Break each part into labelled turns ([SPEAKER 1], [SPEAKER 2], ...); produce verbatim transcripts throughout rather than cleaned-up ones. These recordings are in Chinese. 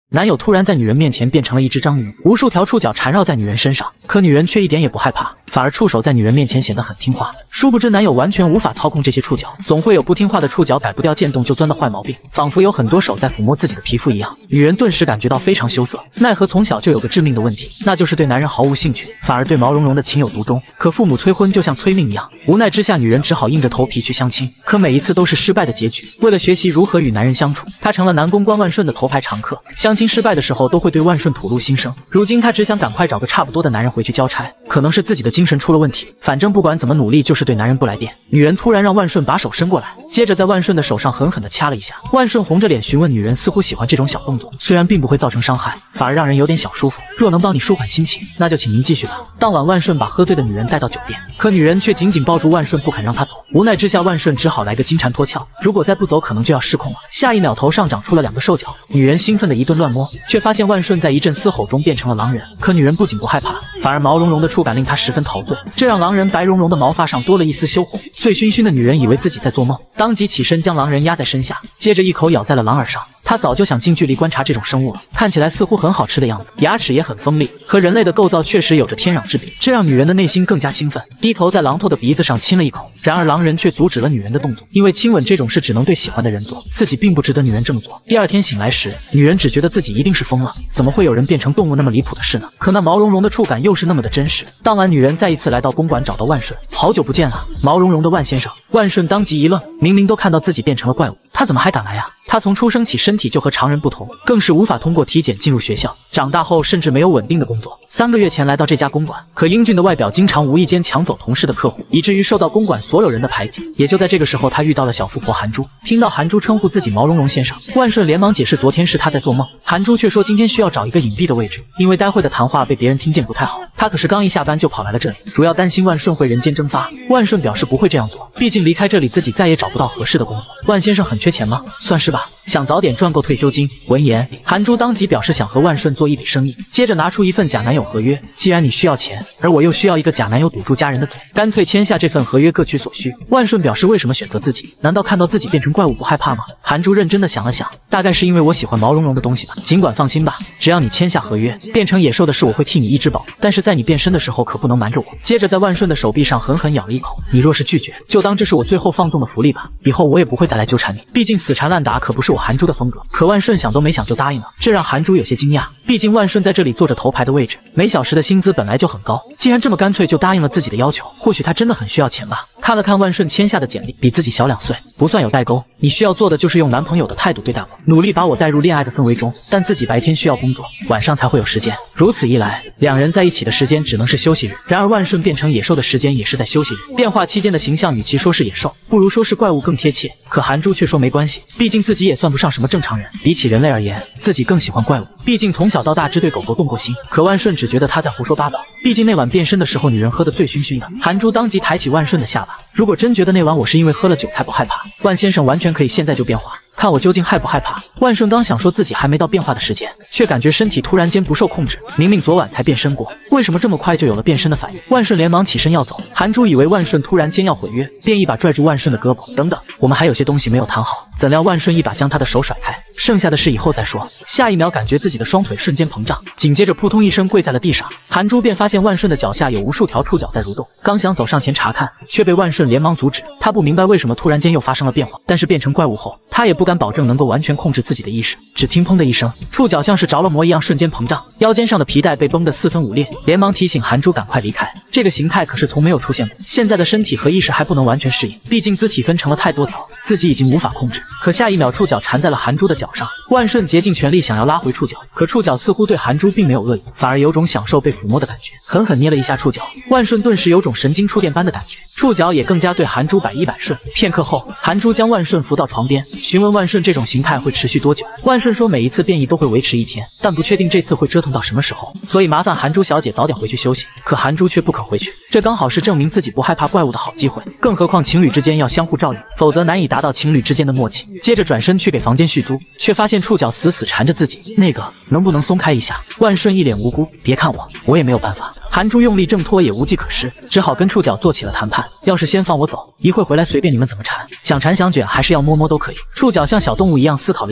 [SPEAKER 1] 男友突然在女人面前变成了一只章鱼，无数条触角缠绕在女人身上，可女人却一点也不害怕，反而触手在女人面前显得很听话。殊不知男友完全无法操控这些触角，总会有不听话的触角改不掉渐冻就钻的坏毛病，仿佛有很多手在抚摸自己的皮肤一样。女人顿时感觉到非常羞涩，奈何从小就有个致命的问题，那就是对男人毫无兴趣，反而对毛茸茸的情有独钟。可父母催婚就像催命一样，无奈之下女人只好硬着头皮去相亲，可每一次都是失败的结局。为了学习如何与男人相处，她成了南宫关万顺的头牌常客，相亲失败的时候都会对万顺吐露心声。如今她只想赶快找个差不多的男人回去交差，可能是自己的精神出了问题，反正不管怎么努力就是对男人不来电。女人突然让万顺把手伸过来，接着在万顺的手上狠狠地掐了一下。万顺红着脸询问女人，似乎喜欢这种小动作，虽然并不会造成伤害，反而让人有点小舒服。若能帮你舒缓心情，那就请您继续吧。当晚万顺把喝醉的女人带到酒店，可女人却紧紧抱住万顺不肯让她走。无奈之下，万顺只好来个金蝉脱壳，如果再不走可能就要失控了。下一秒头上长出了两个兽角，女人兴奋的一顿乱摸，却发现万顺在一阵嘶吼中变成了狼人。可女人不仅不害怕，反而毛茸茸的触感令她十分陶醉，这让狼人白茸茸的毛发上多了一丝羞红。醉醺醺的女人以为自己在做梦，当即起身将狼人压在身下，接着一口咬在了狼耳上。她早就想近距离观察这种生物了，看起来似乎很好吃的样子，牙齿也很锋利，和人类的构造确实有着天壤之别，这让女人的内心更加兴奋，低头在狼头的鼻子上亲了一口。然而狼人却阻止了女人的动作，因为亲吻这种事只能对喜欢的人做，自己并不值得女人这么做。第二天醒来时，女人只觉得自己一定是疯了，怎么会有人变成动物那么离谱的事呢？可那毛茸茸的触感又是那么的真实。当晚女人再一次来到公馆找到万顺，好久不见啊，毛茸茸的万先生。万顺当即一愣，明明都看到自己变成了怪物，他怎么还敢来呀？他从出生起身体就和常人不同，更是无法通过体检进入学校，长大后甚至没有稳定的工作。三个月前来到这家公馆，可英俊的外表经常无意间抢走同事的客户，以至于受到公馆所有人的排挤。也就在这个时候，他遇到了小富婆韩珠。听到韩珠称呼自己毛茸茸先生，万顺连忙解释昨天是他在做梦，韩珠却说今天需要找一个隐蔽的位置，因为待会的谈话被别人听见不太好。他可是刚一下班就跑来了这里，主要担心万顺会人间蒸发。万顺表示不会这样做，毕竟离开这里自己再也找不到合适的工作。万先生很缺钱吗？算是吧，想早点赚够退休金。闻言，韩珠当即表示想和万顺做一笔生意，接着拿出一份假男友合约。既然你需要钱，而我又需要一个假男友堵住家人的嘴，干脆签下这份合约，各取所需。万顺表示为什么选择自己？难道看到自己变成怪物不害怕吗？韩珠认真的想了想，大概是因为我喜欢毛茸茸的东西吧。尽管放心吧，只要你签下合约，变成野兽的事我会替你一只保，但是在你变身的时候可不能瞒着我。接着在万顺的手臂上狠狠咬了一口，你若是拒绝，就当这是我最后放纵的福利吧，以后我也不会再来纠缠你，毕竟死缠烂打可不是我韩珠的风格。可万顺想都没想就答应了，这让韩珠有些惊讶，毕竟万顺在这里坐着头牌的位置，每小时的薪资本来就很高，竟然这么干脆就答应了自己的要求，或许他真的很需要钱吧。看了看万顺签下的简历，比自己小两岁，不算有代沟，你需要做的就是用男朋友的态度对待我，努力把我带入恋爱的氛围中，但自己白天需要工作，晚上才会有时间。如此一来，两人在一起的时间只能是休息日。然而万顺变成野兽的时间也是在休息日，变化期间的形象与其说是野兽，不如说是怪物更贴切。可韩珠却说没关系，毕竟自己也算不上什么正常人，比起人类而言，自己更喜欢怪物，毕竟从小到大只对狗狗动过心。可万顺只觉得他在胡说八道，毕竟那晚变身的时候女人喝得醉醺醺的。韩珠当即抬起万顺的下巴，如果真觉得那晚我是因为喝了酒才不害怕，万先生完全可以现在就变化，看我究竟害不害怕。万顺刚想说自己还没到变化的时间，却感觉身体突然间不受控制，明明昨晚才变身过，为什么这么快就有了变身的反应？万顺连忙起身要走，韩珠以为万顺突然间要毁约，便一把拽住万顺的胳膊，等等，我们还有些东西没有谈好。怎料万顺一把将他的手甩开，剩下的事以后再说。下一秒感觉自己的双腿瞬间膨胀，紧接着扑通一声跪在了地上。韩珠便发现万顺的脚下有无数条触角在蠕动，刚想走上前查看，却被万顺连忙阻止。他不明白为什么突然间又发生了变化，但是变成怪物后，他也不敢保证能够完全控制自己的意识。只听砰的一声，触角像是着了魔一样瞬间膨胀，腰间上的皮带被崩得四分五裂，连忙提醒韩珠赶快离开。这个形态可是从没有出现过，现在的身体和意识还不能完全适应，毕竟字体分成了太多条，自己已经无法控制。可下一秒触角缠在了韩珠的脚上，万顺竭尽全力想要拉回触角，可触角似乎对韩珠并没有恶意，反而有种享受被抚摸的感觉，狠狠捏了一下触角，万顺顿时有种神经触电般的感觉，触角也更加对韩珠百依百顺。片刻后，韩珠将万顺扶到床边，询问万顺这种形态会持续多久。万顺说每一次变异都会维持一天，但不确定这次会折腾到什么时候，所以麻烦韩珠小姐早点回去休息。可韩珠却不肯回去，这刚好是证明自己不害怕怪物的好机会，更何况情侣之间要相互照应，否则难以达到情侣之间的默契。接着转身去给房间续租，却发现触角死死缠着自己，那个能不能松开一下？万顺一脸无辜，别看我，我也没有办法。韩珠用力挣脱也无计可施，只好跟触角做起了谈判。要是先放我走，一会回来随便你们怎么缠，想缠想卷还是要摸摸都可以。触角像小动物一样思考了一番，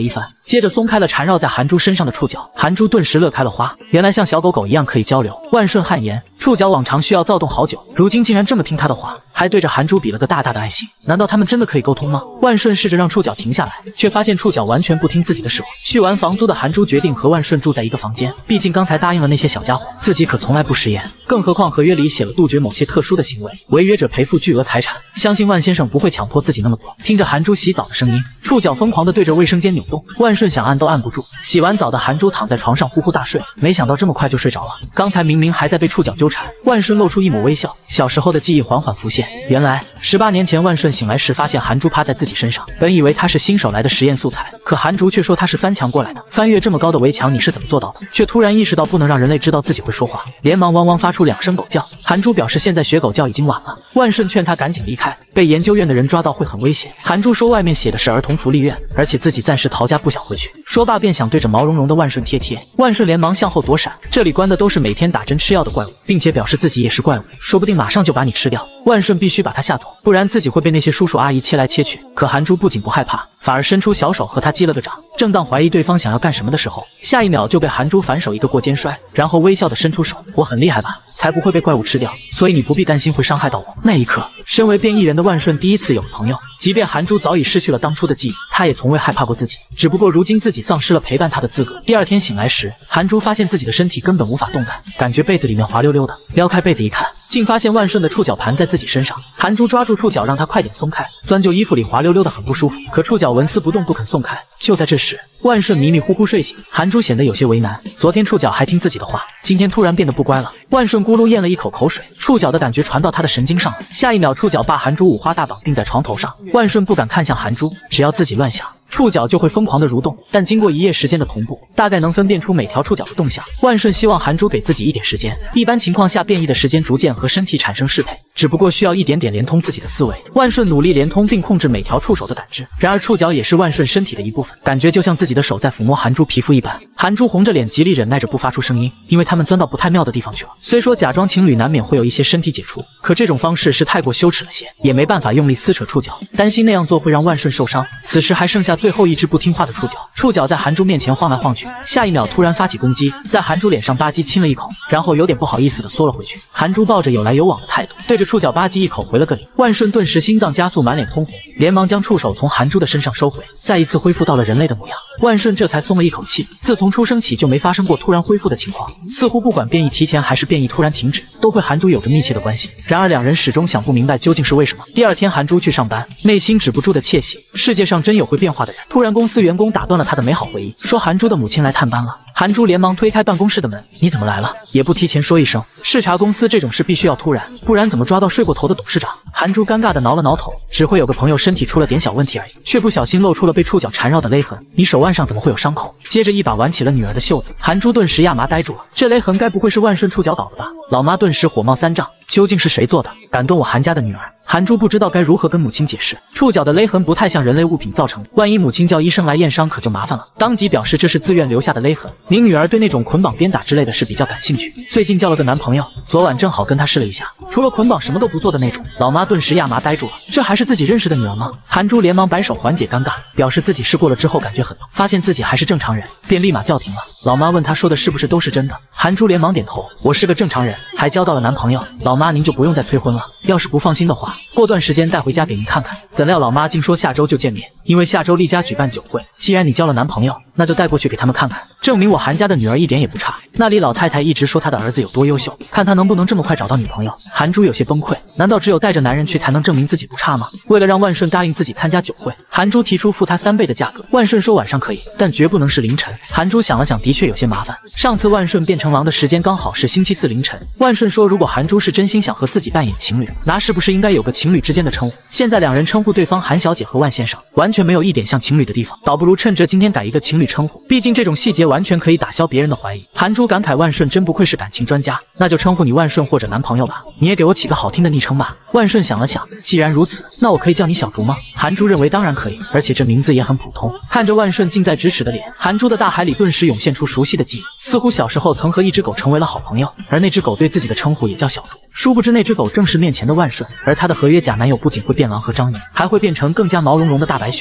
[SPEAKER 1] 接着松开了缠绕在韩珠身上的触角，韩珠顿时乐开了花，原来像小狗狗一样可以交流。万顺汗颜，触角往常需要躁动好久，如今竟然这么听他的话，还对着韩珠比了个大大的爱心。难道他们真的可以沟通吗？万顺试着让触角停下来，却发现触角完全不听自己的使唤。续完房租的韩珠决定和万顺住在一个房间，毕竟刚才答应了那些小家伙，自己可从来不食言。更何况合约里写了杜绝某些特殊的行为，违约者赔付巨额财产。相信万先生不会强迫自己那么做。听着韩珠洗澡的声音，触角疯狂地对着卫生间扭动，万顺想按都按不住。洗完澡的韩珠躺在床上呼呼大睡，没想到这么快就睡着了。刚才明明还在被触角纠缠。万顺露出一抹微笑，小时候的记忆缓缓浮现。原来十八年前，万顺醒来时发现韩珠趴在自己身上，本以为他是新手来的实验素材，可韩珠却说他是翻墙过来的。翻越这么高的围墙你是怎么做到的？却突然意识到不能让人类知道自己会说话，连忙汪汪发出两声狗叫。韩珠表示现在学狗叫已经晚了，万顺劝他赶紧离开，被研究院的人抓到会很危险。韩珠说外面写的是儿童福利院，而且自己暂时逃家不想回去。说罢便想对着毛茸茸的万顺贴贴，万顺连忙向后躲闪。这里关的都是每天打针吃药的怪物，并且表示自己也是怪物，说不定马上就把你吃掉。万顺必须把他吓走，不然自己会被那些叔叔阿姨切来切去。可韩珠不仅不害怕，反而伸出小手和他击了个掌。正当怀疑对方想要干什么的时候，下一秒就被韩珠反手一个过肩摔，然后微笑地伸出手，我很厉害吧？才不会被怪物吃掉，所以你不必担心会伤害到我。那一刻，身为变异人的万顺第一次有了朋友。即便韩珠早已失去了当初的记忆，他也从未害怕过自己，只不过如今自己丧失了陪伴他的资格。第二天醒来时，韩珠发现自己的身体根本无法动弹，感觉被子里面滑溜溜的，撩开被子一看，竟发现万顺的触角盘在自己身上。韩珠抓住触角让他快点松开，钻进衣服里滑溜溜的很不舒服，可触角纹丝不动不肯松开。就在这时，万顺迷迷糊糊睡醒，韩珠显得有些为难，昨天触角还听自己的话，今天突然变得不乖了。万顺咕噜咽了一口口水，触角的感觉传到他的神经上了，下一秒触角把韩珠五花大绑定在床头上。万顺不敢看向韩珠，只要自己乱想，触角就会疯狂的蠕动，但经过一夜时间的同步，大概能分辨出每条触角的动向。万顺希望韩珠给自己一点时间，一般情况下变异的时间逐渐和身体产生适配，只不过需要一点点连通自己的思维。万顺努力连通并控制每条触手的感知，然而触角也是万顺身体的一部分，感觉就像自己的手在抚摸韩珠皮肤一般。韩珠红着脸极力忍耐着不发出声音，因为他们钻到不太妙的地方去了。虽说假装情侣难免会有一些身体接触，可这种方式是太过羞耻了些，也没办法用力撕扯触角，担心那样做会让万顺受伤。此时还剩下最后一只不听话的触角，触角在韩珠面前晃来晃去，下一秒突然发起攻击，在韩珠脸上吧唧亲了一口，然后有点不好意思的缩了回去。韩珠抱着有来有往的态度，对着触角吧唧一口回了个礼。万顺顿时心脏加速，满脸通红，连忙将触手从韩珠的身上收回，再一次恢复到了人类的模样。万顺这才松了一口气，自从出生起就没发生过突然恢复的情况，似乎不管变异提前还是变异突然停止，都会韩珠有着密切的关系。然而两人始终想不明白究竟是为什么。第二天韩珠去上班，内心止不住的窃喜，世界上真有会变化的人。突然公司员工打断了他的美好回忆，说韩珠的母亲来探班了。韩珠连忙推开办公室的门，你怎么来了？也不提前说一声。视察公司这种事必须要突然，不然怎么抓到睡过头的董事长？韩珠尴尬的挠了挠头，只会有个朋友身体出了点小问题而已，却不小心露出了被触角缠绕的勒痕。你手腕上怎么会有伤口？接着一把挽起了女儿的袖子，韩珠顿时亚麻呆住了，这勒痕该不会是万顺触角搞的吧？老妈顿时火冒三丈，究竟是谁做的？敢动我韩家的女儿？韩珠不知道该如何跟母亲解释，触角的勒痕不太像人类物品造成的，万一母亲叫医生来验伤可就麻烦了。当即表示这是自愿留下的勒痕。您女儿对那种捆绑鞭打之类的事比较感兴趣，最近交了个男朋友，昨晚正好跟他试了一下，除了捆绑什么都不做的那种。老妈顿时亚麻呆住了，这还是自己认识的女儿吗？韩珠连忙摆手缓解尴尬，表示自己试过了之后感觉很痛，发现自己还是正常人，便立马叫停了。老妈问她说的是不是都是真的，韩珠连忙点头，我是个正常人，还交到了男朋友。老妈您就不用再催婚了，要是不放心的话，过段时间带回家给您看看。怎料老妈竟说下周就见面，因为下周厉家举办酒会，既然你交了男朋友，那就带过去给他们看看，证明我韩家的女儿一点也不差。那里老太太一直说她的儿子有多优秀，看他能不能这么快找到女朋友。韩珠有些崩溃，难道只有带着男人去才能证明自己不差吗？为了让万顺答应自己参加酒会，韩珠提出付他三倍的价格。万顺说晚上可以，但绝不能是凌晨。韩珠想了想，的确有些麻烦。上次万顺变成狼的时间刚好是星期四凌晨。万顺说，如果韩珠是真心想和自己扮演情侣，那是不是应该有个情侣之间的称呼？现在两人称呼对方韩小姐和万先生，完全没有一点像情侣的地方，倒不如趁着今天改一个情侣称呼，毕竟这种细节完全可以打消别人的怀疑。韩珠感慨万顺真不愧是感情专家，那就称呼你万顺或者男朋友吧，你也给我起个好听的昵称吧。万顺想了想，既然如此，那我可以叫你小竹吗？韩珠认为当然可以，而且这名字也很普通。看着万顺近在咫尺的脸，韩珠的大海里顿时涌现出熟悉的记忆，似乎小时候曾和一只狗成为了好朋友，而那只狗对自己的称呼也叫小竹。殊不知那只狗正是面前的万顺，而他的合约假男友不仅会变狼和章鱼，还会变成更加毛茸茸的大白熊。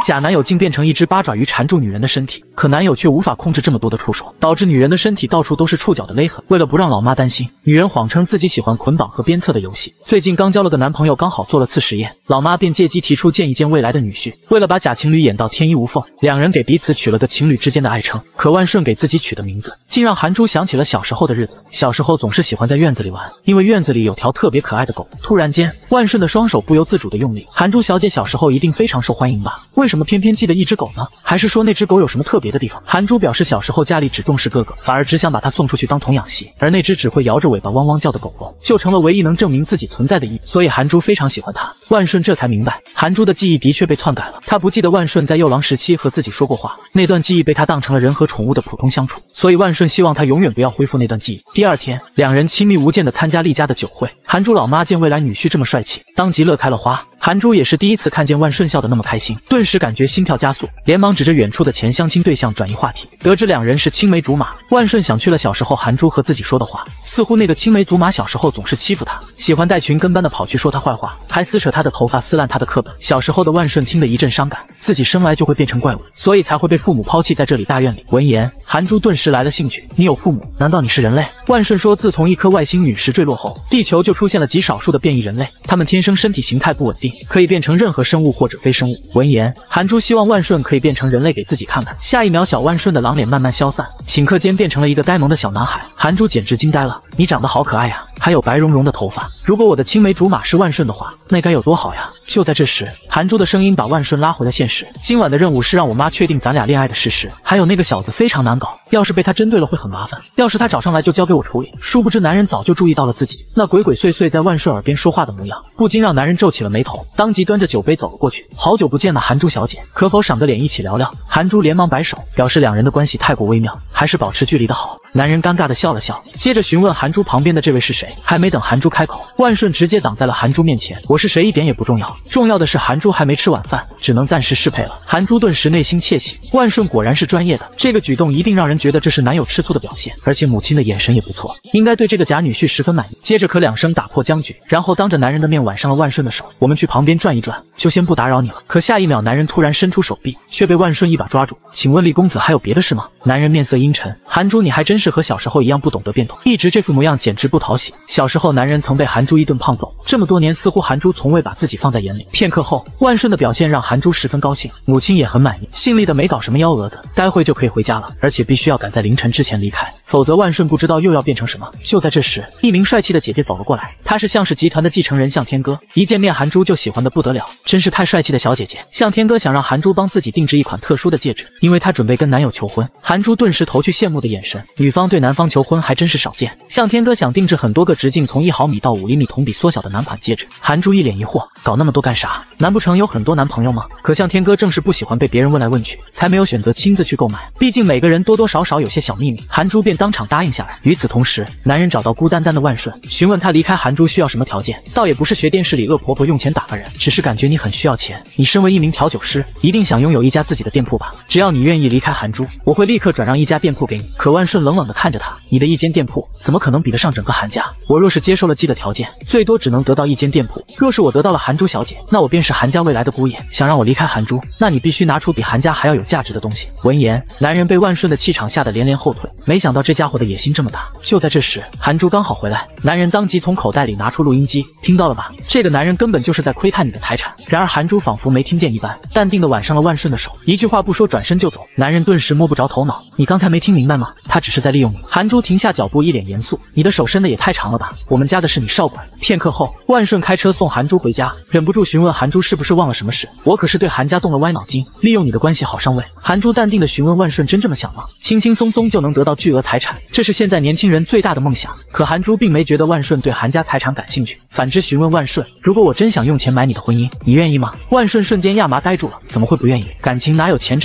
[SPEAKER 1] 假男友竟变成一只八爪鱼缠住女人的身体，可男友却无法控制这么多的触手，导致女人的身体到处都是触角的勒痕。为了不让老妈担心，女人谎称自己喜欢捆绑和鞭策的游戏，最近刚交了个男朋友，刚好做了次实验，老妈便借机提出见一见未来的女婿。为了把假情侣演到天衣无缝，两人给彼此取了个情侣之间的爱称。可万顺给自己取的名字，竟让韩珠想起了小时候的日子。小时候总是喜欢在院子里玩，因为院子里有条特别可爱的狗。突然间，万顺的双手不由自主的用力。韩珠小姐小时候一定非常受欢迎吧？为什么偏偏记得一只狗呢？还是说那只狗有什么特别的地方？韩珠表示小时候家里只重视哥哥，反而只想把他送出去当童养媳，而那只只会摇着尾巴汪汪叫的狗狗，就成了唯一能证明自己存在的意义。所以韩珠非常喜欢它。万顺这才明白，韩珠的记忆的确被篡改了。他不记得万顺在幼狼时期和自己说过话，那段记忆被他当成了人和宠物的普通相处，所以万顺希望他永远不要恢复那段记忆。第二天，两人亲密无间的参加厉家的酒会。韩珠老妈见未来女婿这么帅气，当即乐开了花。韩珠也是第一次看见万顺笑得那么开心，顿时感觉心跳加速，连忙指着远处的前相亲对象转移话题。得知两人是青梅竹马，万顺想去了小时候韩珠和自己说的话，似乎那个青梅竹马小时候总是欺负他，喜欢带群跟班的跑去说他坏话，还撕扯他的头发，撕烂他的课本。小时候的万顺听得一阵伤感，自己生来就会变成怪物，所以才会被父母抛弃在这里大院里。闻言，韩珠顿时来了兴趣，你有父母？难道你是人类？万顺说，自从一颗外星陨石坠落后，地球就出现了极少数的变异人类，他们天生身体形态不稳定，可以变成任何生物或者非生物。闻言，韩珠希望万顺可以变成人类给自己看看。下一秒，小万顺的狼脸慢慢消散，顷刻间变成了一个呆萌的小男孩。韩珠简直惊呆了，你长得好可爱呀，还有白茸茸的头发。如果我的青梅竹马是万顺的话，那该有多好呀！就在这时，韩珠的声音把万顺拉回了现实。今晚的任务是让我妈确定咱俩恋爱的事实，还有那个小子非常难搞，要是被他针对了会很麻烦，要是他找上来就交给我处理。殊不知男人早就注意到了自己那鬼鬼祟祟在万顺耳边说话的模样，不禁让男人皱起了眉头，当即端着酒杯走了过去。好久不见了，韩珠小姐，可否赏个脸一起聊聊？韩珠连忙摆手，表示两人的关系太过微妙，还是保持距离的好。男人尴尬的笑了笑，接着询问韩珠旁边的这位是谁。还没等韩珠开口，万顺直接挡在了韩珠面前，我是谁一点也不重要，重要的是韩珠还没吃晚饭，只能暂时适配了。韩珠顿时内心窃喜，万顺果然是专业的，这个举动一定让人觉得这是男友吃醋的表现，而且母亲的眼神也不错，应该对这个假女婿十分满意。接着可两声打破僵局，然后当着男人的面挽上了万顺的手，我们去旁边转一转，就先不打扰你了。可下一秒，男人突然伸出手臂，却被万顺一把抓住。请问厉公子还有别的事吗？男人面色阴沉，韩珠你还真是和小时候一样不懂得变通，一直这副模样简直不讨喜。小时候男人曾被韩珠一顿胖揍，这么多年似乎韩珠从未把自己放在眼里。片刻后，万顺的表现让韩珠十分高兴，母亲也很满意，尽力的没搞什么幺蛾子，待会就可以回家了，而且必须要赶在凌晨之前离开，否则万顺不知道又要变成什么。就在这时，一名帅气的姐姐走了过来，她是向氏集团的继承人向天歌，一见面韩珠就喜欢的不得了，真是太帅气的小姐姐。向天歌想让韩珠帮自己定制一款特殊的戒指，因为她准备跟男友求婚。韩珠顿时投去羡慕的眼神，女方对男方求婚还真是少见。向天歌想定制很多个直径从一毫米到五厘米同比缩小的男款戒指，韩珠一脸疑惑，搞那么多干啥？难不成有很多男朋友吗？可向天歌正是不喜欢被别人问来问去，才没有选择亲自去购买，毕竟每个人多多少少有些小秘密。韩珠便当场答应下来。与此同时，男人找到孤单单的万顺，询问他离开韩珠需要什么条件。倒也不是学电视里恶婆婆用钱打发人，只是感觉你很需要钱，你身为一名调酒师，一定想拥有一家自己的店铺吧？只要你愿意离开韩珠，我会立刻转让一家店铺给你。可万顺冷冷地看着他，你的一间店铺怎么可能比得上整个韩家？我若是接受了季的条件，最多只能得到一间店铺，若是我得到了韩珠小姐，那我便是韩家未来的姑爷。想让我离开韩珠，那你必须拿出比韩家还要有价值的东西。闻言，男人被万顺的气场吓得连连后退，没想到这家伙的野心这么大。就在这时，韩珠刚好回来，男人当即从口袋里拿出录音机，听到了吧？这个男人根本就是在窥探你的财产。然而韩珠仿佛没听见一般，淡定地挽上了万顺的手，一句话不说转身就走。男人顿时摸不着头脑，你刚才没听明白吗？他只是在利用你。韩珠停下脚步，一脸严肃，你的手伸得也太长了吧？我们家的是你少管。片刻后，万顺开车送韩珠回家，忍不住询问韩珠是不是忘了什么事。我可是对韩家动了歪脑筋，利用你的关系好上位。韩珠淡定地询问万顺真这么想吗？轻轻松松就能得到巨额财产，这是现在年轻人最大的梦想。可韩珠并没觉得万顺对韩家财产感兴趣，反之询问万顺，如果我真想用钱买你的婚姻，你愿意吗？万顺瞬间亚麻呆住了，怎么会不愿意？感情哪有钱值当呢？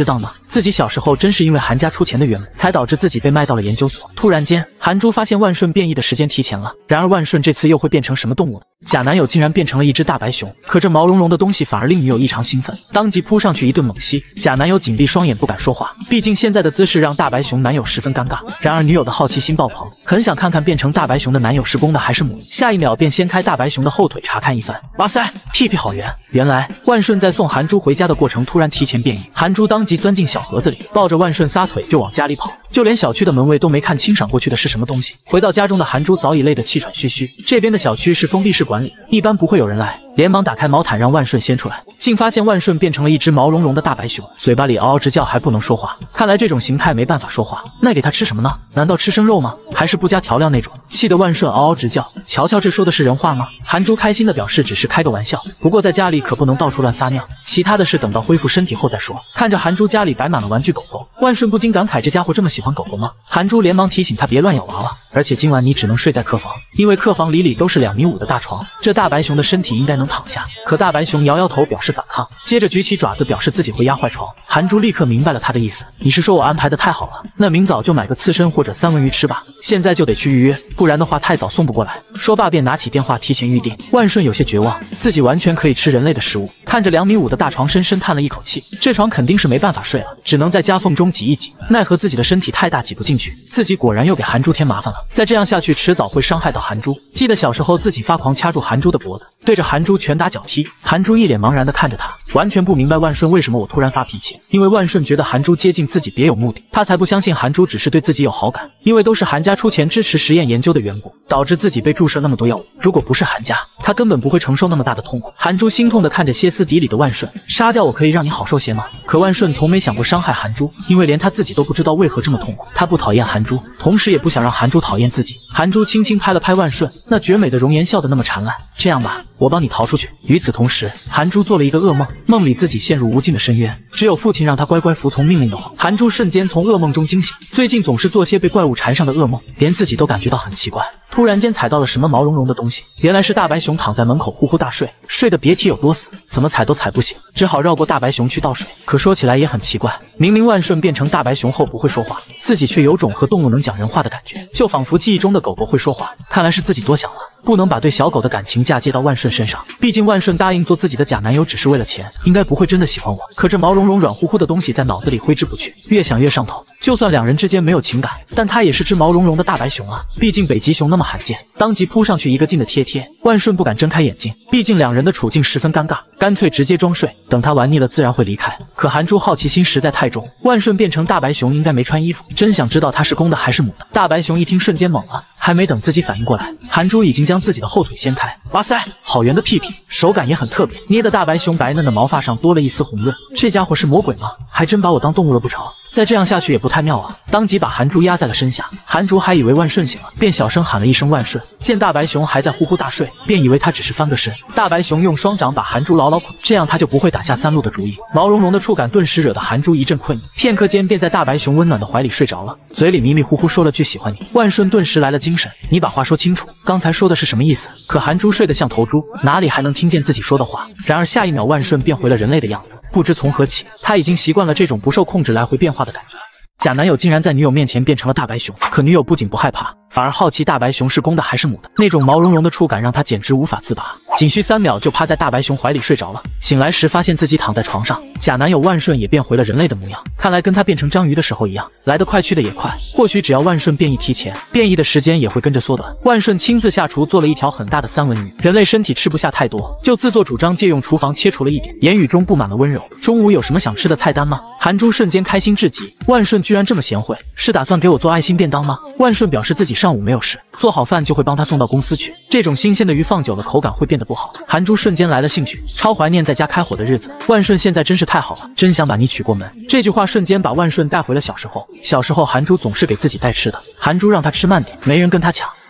[SPEAKER 1] 自己小时候真是因为韩家出钱的缘故，才导致自己被卖到了研究所。突然间，韩珠发现万顺变异的时间提前了。然而万顺这次又会变成什么动物呢？假男友竟然变成了一只大白熊，可这毛茸茸的东西反而令女友异常兴奋，当即扑上去一顿猛吸。假男友紧闭双眼不敢说话，毕竟现在的姿势让大白熊男友十分尴尬。然而女友的好奇心爆棚，很想看看变成大白熊的男友是公的还是母的，下一秒便掀开大白熊的后腿查看一番。哇塞，屁屁好圆！原来万顺在送韩珠回家的过程突然提前变异，韩珠当即钻进小盒子里，抱着万顺撒腿就往家里跑，就连小区的门卫都没看清赏过去的是什么东西。回到家中的韩珠早已累得气喘吁吁，这边的小区是封闭式管理，一般不会有人来，连忙打开毛毯让万顺先出来，竟发现万顺变成了一只毛茸茸的大白熊，嘴巴里嗷嗷直叫还不能说话，看来这种形态没办法说话，那给他吃什么呢？难道吃生肉吗？还是不加调料那种？气得万顺嗷嗷直叫，瞧瞧这说的是人话吗？韩珠开心的表示只是开个玩笑，不过在家里可不能到处乱撒尿，其他的事等到恢复身体后再说。看着韩珠家里摆满了玩具狗狗，万顺不禁感慨这家伙这么喜欢狗狗吗？韩珠连忙提醒他别乱咬娃娃，而且今晚你只能睡在客房，因为客房里里都是两米五的大床，这大白熊的身体应该能躺下。可大白熊摇摇头表示反抗，接着举起爪子表示自己会压坏床。韩珠立刻明白了他的意思，你是说我安排的太好了，那明早就买个刺身或者三文鱼吃吧，现在就得去预约，不然的话太早送不过来。说罢便拿起电话提前预定。万顺有些绝望，自己完全可以吃人类的食物，看着两米五的大床深深叹了一口气，这床肯定是没办法睡了，只能在夹缝中挤一挤，奈何自己的身体太大挤不进去，自己果然又给韩珠添麻烦了，再这样下去迟早会伤害到韩珠。记得小时候自己发狂掐住韩珠的脖子，对着韩珠拳打脚踢，韩珠一脸茫然地看着他，完全不明白万顺为什么我突然发脾气，因为万顺觉得韩珠接近自己别有目的，他才不相信韩珠只是对自己有好感，因为都是韩家出钱支持实验研究的缘故，导致自己被注射那么多药物，如果不是韩家，他根本不会承受那么大的痛苦。韩珠心痛地看着歇斯底里的万顺，杀掉我可以让你好受些吗？可万顺从没想过伤害韩珠，因为连他自己都不知道为何这么痛苦，他不讨厌韩珠，同时也不想让韩珠讨厌自己。韩珠轻轻拍了拍万顺那绝美的容颜，笑得那么灿烂，这样吧，我帮你逃出去。与此同时，韩珠做了一个噩梦，梦里自己陷入无尽的深渊，只有父亲让他乖乖服从命令的话。韩珠瞬间从噩梦中惊醒，最近总是做些被怪物缠上的噩梦，连自己都感觉到很奇怪。突然间踩到了什么毛茸茸的东西，原来是大白熊躺在门口呼呼大睡，睡得别提有多死，怎么踩都踩不醒，只好绕过大白熊去倒水。可说起来也很奇怪，明明万顺变成大白熊后不会说话，自己却有种和动物能讲人话的感觉，就仿佛记忆中的狗狗会说话，看来是自己多想了，不能把对小狗的感情嫁接到万顺身上，毕竟万顺答应做自己的假男友只是为了钱，应该不会真的喜欢我。可这毛茸茸软乎乎的东西在脑子里挥之不去，越想越上头，就算两人之间没有情感，但它也是只毛茸茸的大白熊啊，毕竟北极熊那么罕见，当即扑上去一个劲的贴贴。万顺不敢睁开眼睛，毕竟两人的处境十分尴尬，干脆直接装睡，等他玩腻了自然会离开。可韩珠好奇心实在太重，万顺变成大白熊应该没穿衣服，真想知道他是公的还是母的。大白熊一听瞬间懵了，还没等自己反应过来，韩珠已经将自己的后腿掀开。哇塞，好圆的屁屁，手感也很特别，捏的大白熊白嫩的毛发上多了一丝红润，这家伙是魔鬼吗？还真把我当动物了不成？再这样下去也不太妙啊！当即把韩珠压在了身下，韩珠还以为万顺醒了，便小声喊了一声万顺。见大白熊还在呼呼大睡，便以为他只是翻个身。大白熊用双掌把韩珠牢牢捆，这样他就不会打下三路的主意。毛茸茸的触感顿时惹得韩珠一阵困意，片刻间便在大白熊温暖的怀里睡着了，嘴里迷迷糊糊说了句喜欢你。万顺顿时来了精神，你把话说清楚，刚才说的是什么意思？可韩珠睡得像头猪，哪里还能听见自己说的话？然而下一秒万顺变回了人类的样子，不知从何起，他已经习惯了这种不受控制来回变化的感觉。假男友竟然在女友面前变成了大白熊，可女友不仅不害怕，反而好奇大白熊是公的还是母的，那种毛茸茸的触感让她简直无法自拔，仅需三秒就趴在大白熊怀里睡着了。醒来时发现自己躺在床上，假男友万顺也变回了人类的模样，看来跟他变成章鱼的时候一样，来得快去得也快，或许只要万顺变异提前，变异的时间也会跟着缩短。万顺亲自下厨做了一条很大的三文鱼，人类身体吃不下太多，就自作主张借用厨房切除了一点，言语中布满了温柔。中午有什么想吃的菜单吗？韩珠瞬间开心至极，万顺居然这么贤惠，是打算给我做爱心便当吗？万顺表示自己上午没有事，做好饭就会帮他送到公司去，这种新鲜的鱼放久了口感会变得不好。韩珠瞬间来了兴趣，超怀念在家开火的日子，万顺现在真是太好了，真想把你娶过门。这句话瞬间把万顺带回了小时候，小时候韩珠总是给自己带吃的，韩珠让他吃慢点，没人跟他抢。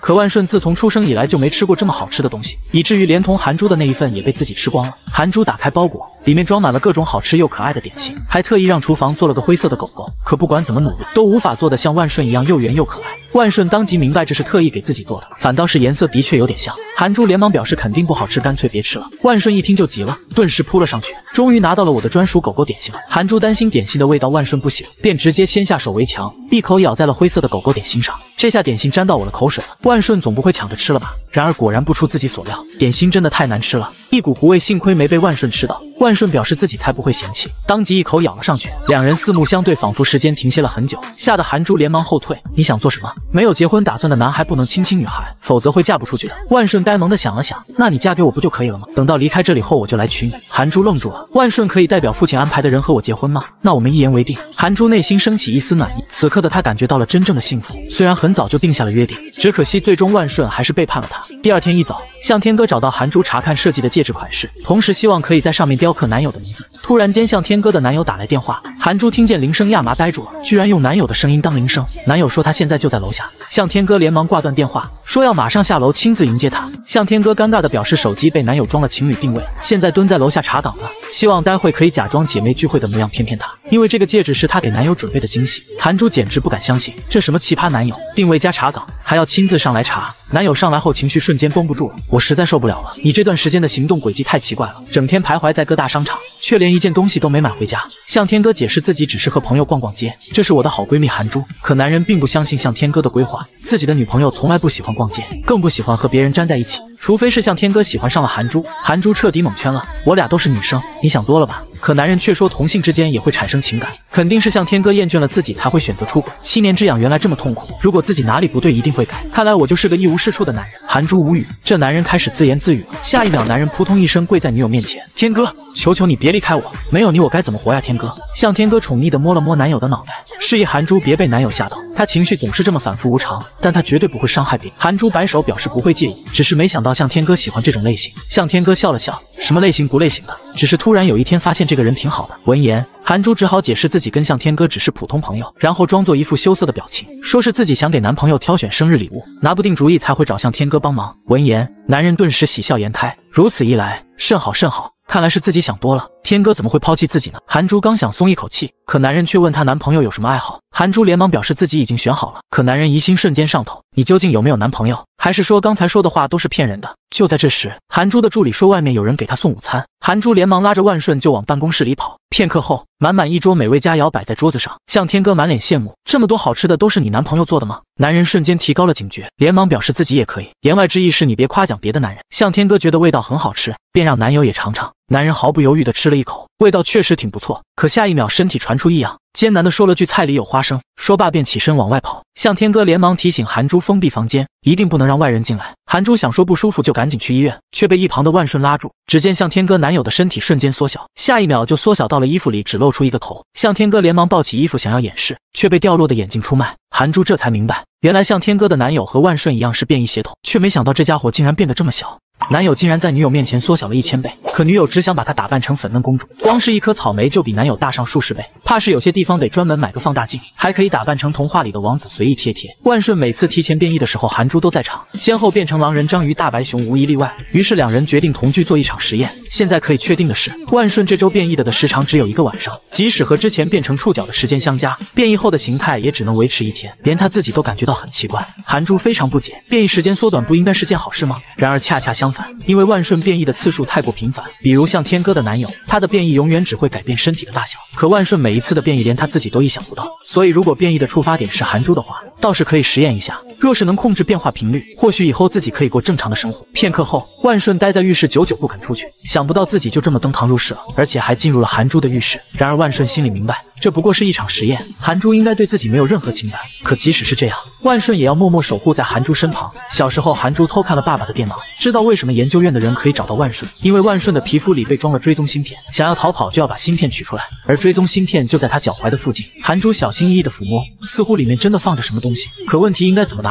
[SPEAKER 1] 可万顺自从出生以来就没吃过这么好吃的东西，以至于连同韩珠的那一份也被自己吃光了。韩珠打开包裹，里面装满了各种好吃又可爱的点心，还特意让厨房做了个灰色的狗狗。可不管怎么努力，都无法做得像万顺一样又圆又可爱。万顺当即明白这是特意给自己做的，反倒是颜色的确有点像。韩珠连忙表示肯定不好吃，干脆别吃了。万顺一听就急了，顿时扑了上去，终于拿到了我的专属狗狗点心了。韩珠担心点心的味道万顺不喜欢，便直接先下手为强，一口咬在了灰色的狗狗点心上。这下点心沾到我的口水了，万顺总不会抢着吃了吧？然而果然不出自己所料，点心真的太难吃了，一股糊味，幸亏没被万顺吃到。万顺表示自己才不会嫌弃，当即一口咬了上去。两人四目相对，仿佛时间停歇了很久，吓得韩珠连忙后退。你想做什么？没有结婚打算的男孩不能亲亲女孩，否则会嫁不出去的。万顺呆萌的想了想，那你嫁给我不就可以了吗？等到离开这里后我就来娶你。韩珠愣住了，万顺可以代表父亲安排的人和我结婚吗？那我们一言为定。韩珠内心升起一丝暖意，此刻的她感觉到了真正的幸福。虽然很早就定下了约定，只可惜最终万顺还是背叛了她。第二天一早，向天歌找到韩珠查看设计的戒指款式，同时希望可以在上面雕刻男友的名字。突然间，向天歌的男友打来电话，韩珠听见铃声亚麻呆住了，居然用男友的声音当铃声。男友说他现在就在楼下。向天歌连忙挂断电话，说要马上下楼亲自迎接他。向天歌尴尬的表示手机被男友装了情侣定位，现在蹲在楼下查岗了，希望待会可以假装姐妹聚会的模样骗骗他，因为这个戒指是他给男友准备的惊喜。韩珠简直不敢相信，这什么奇葩男友，定位加查岗，还要亲自上来查。男友上来后情绪瞬间绷不住了，我实在受不了了，你这段时间的行动轨迹太奇怪了，整天徘徊在各大商场，却连一件东西都没买回家。向天歌解释自己只是和朋友逛逛街，这是我的好闺蜜韩珠。可男人并不相信向天歌的规划，自己的女朋友从来不喜欢逛街，更不喜欢和别人粘在一起，除非是向天歌喜欢上了韩珠。韩珠彻底蒙圈了，我俩都是女生，你想多了吧？可男人却说同性之间也会产生情感，肯定是向天歌厌倦了自己才会选择出轨。七年之痒原来这么痛苦，如果自己哪里不对一定会改，看来我就是个一无是处的男人。韩珠无语，这男人开始自言自语了。下一秒，男人扑通一声跪在女友面前，天歌，求求你别离开我，没有你我该怎么活呀？天歌。向天歌宠溺地摸了摸男友的脑袋，示意韩珠别被男友吓到，他情绪总是这么反复无常，但他绝对不会伤害别人。韩珠摆手表示不会介意，只是没想到向天歌喜欢这种类型。向天歌笑了笑，什么类型不类型的，只是突然有一天发现这个人挺好的。闻言，韩珠只好解释自己跟向天歌只是普通朋友，然后装作一副羞涩的表情，说是自己想给男朋友挑选生日礼物，拿不定主意才会找向天歌帮忙。闻言，男人顿时喜笑颜开，如此一来，甚好甚好，看来是自己想多了，天歌怎么会抛弃自己呢？韩珠刚想松一口气，可男人却问她男朋友有什么爱好。韩珠连忙表示自己已经选好了，可男人疑心瞬间上头，你究竟有没有男朋友？还是说刚才说的话都是骗人的？就在这时，韩珠的助理说外面有人给她送午餐，韩珠连忙拉着万顺就往办公室里跑。片刻后，满满一桌美味佳肴摆在桌子上，向天歌满脸羡慕，这么多好吃的都是你男朋友做的吗？男人瞬间提高了警觉，连忙表示自己也可以，言外之意是你别夸奖别的男人。向天歌觉得味道很好吃，便让男友也尝尝。男人毫不犹豫地吃了一口，味道确实挺不错，可下一秒身体传出异样，艰难地说了句菜里有花生，说罢便起身往外跑。向天歌连忙提醒韩珠封闭房间，一定不能让外人进来。韩珠想说不舒服就赶紧去医院，却被一旁的万顺拉住。只见向天歌男友的身体瞬间缩小，下一秒就缩小到了衣服里，只露出一个头。向天歌连忙抱起衣服想要掩饰，却被掉落的眼镜出卖。韩珠这才明白，原来向天歌的男友和万顺一样是变异血统，却没想到这家伙竟然变得这么小。男友竟然在女友面前缩小了一千倍，可女友只想把他打扮成粉嫩公主，光是一颗草莓就比男友大上数十倍，怕是有些地方得专门买个放大镜，还可以打扮成童话里的王子随意贴贴。万顺每次提前变异的时候，韩珠都在场，先后变成狼人、章鱼、大白熊无一例外，于是两人决定同居做一场实验。现在可以确定的是，万顺这周变异的的时长只有一个晚上，即使和之前变成触角的时间相加，变异后的形态也只能维持一天，连他自己都感觉到很奇怪。韩珠非常不解，变异时间缩短不应该是件好事吗？然而恰恰相反，因为万顺变异的次数太过频繁，比如像天歌的男友，他的变异永远只会改变身体的大小，可万顺每一次的变异连他自己都意想不到，所以如果变异的触发点是韩珠的话，倒是可以实验一下，若是能控制变化频率，或许以后自己可以过正常的生活。片刻后，万顺待在浴室久久不肯出去，想不到自己就这么登堂入室了，而且还进入了韩珠的浴室。然而万顺心里明白，这不过是一场实验，韩珠应该对自己没有任何情感，可即使是这样，万顺也要默默守护在韩珠身旁。小时候，韩珠偷看了爸爸的电脑，知道为什么研究院的人可以找到万顺，因为万顺的皮肤里被装了追踪芯片，想要逃跑就要把芯片取出来，而追踪芯片就在他脚踝的附近。韩珠小心翼翼地抚摸，似乎里面真的放着什么东西，可问题应该怎么拿出来？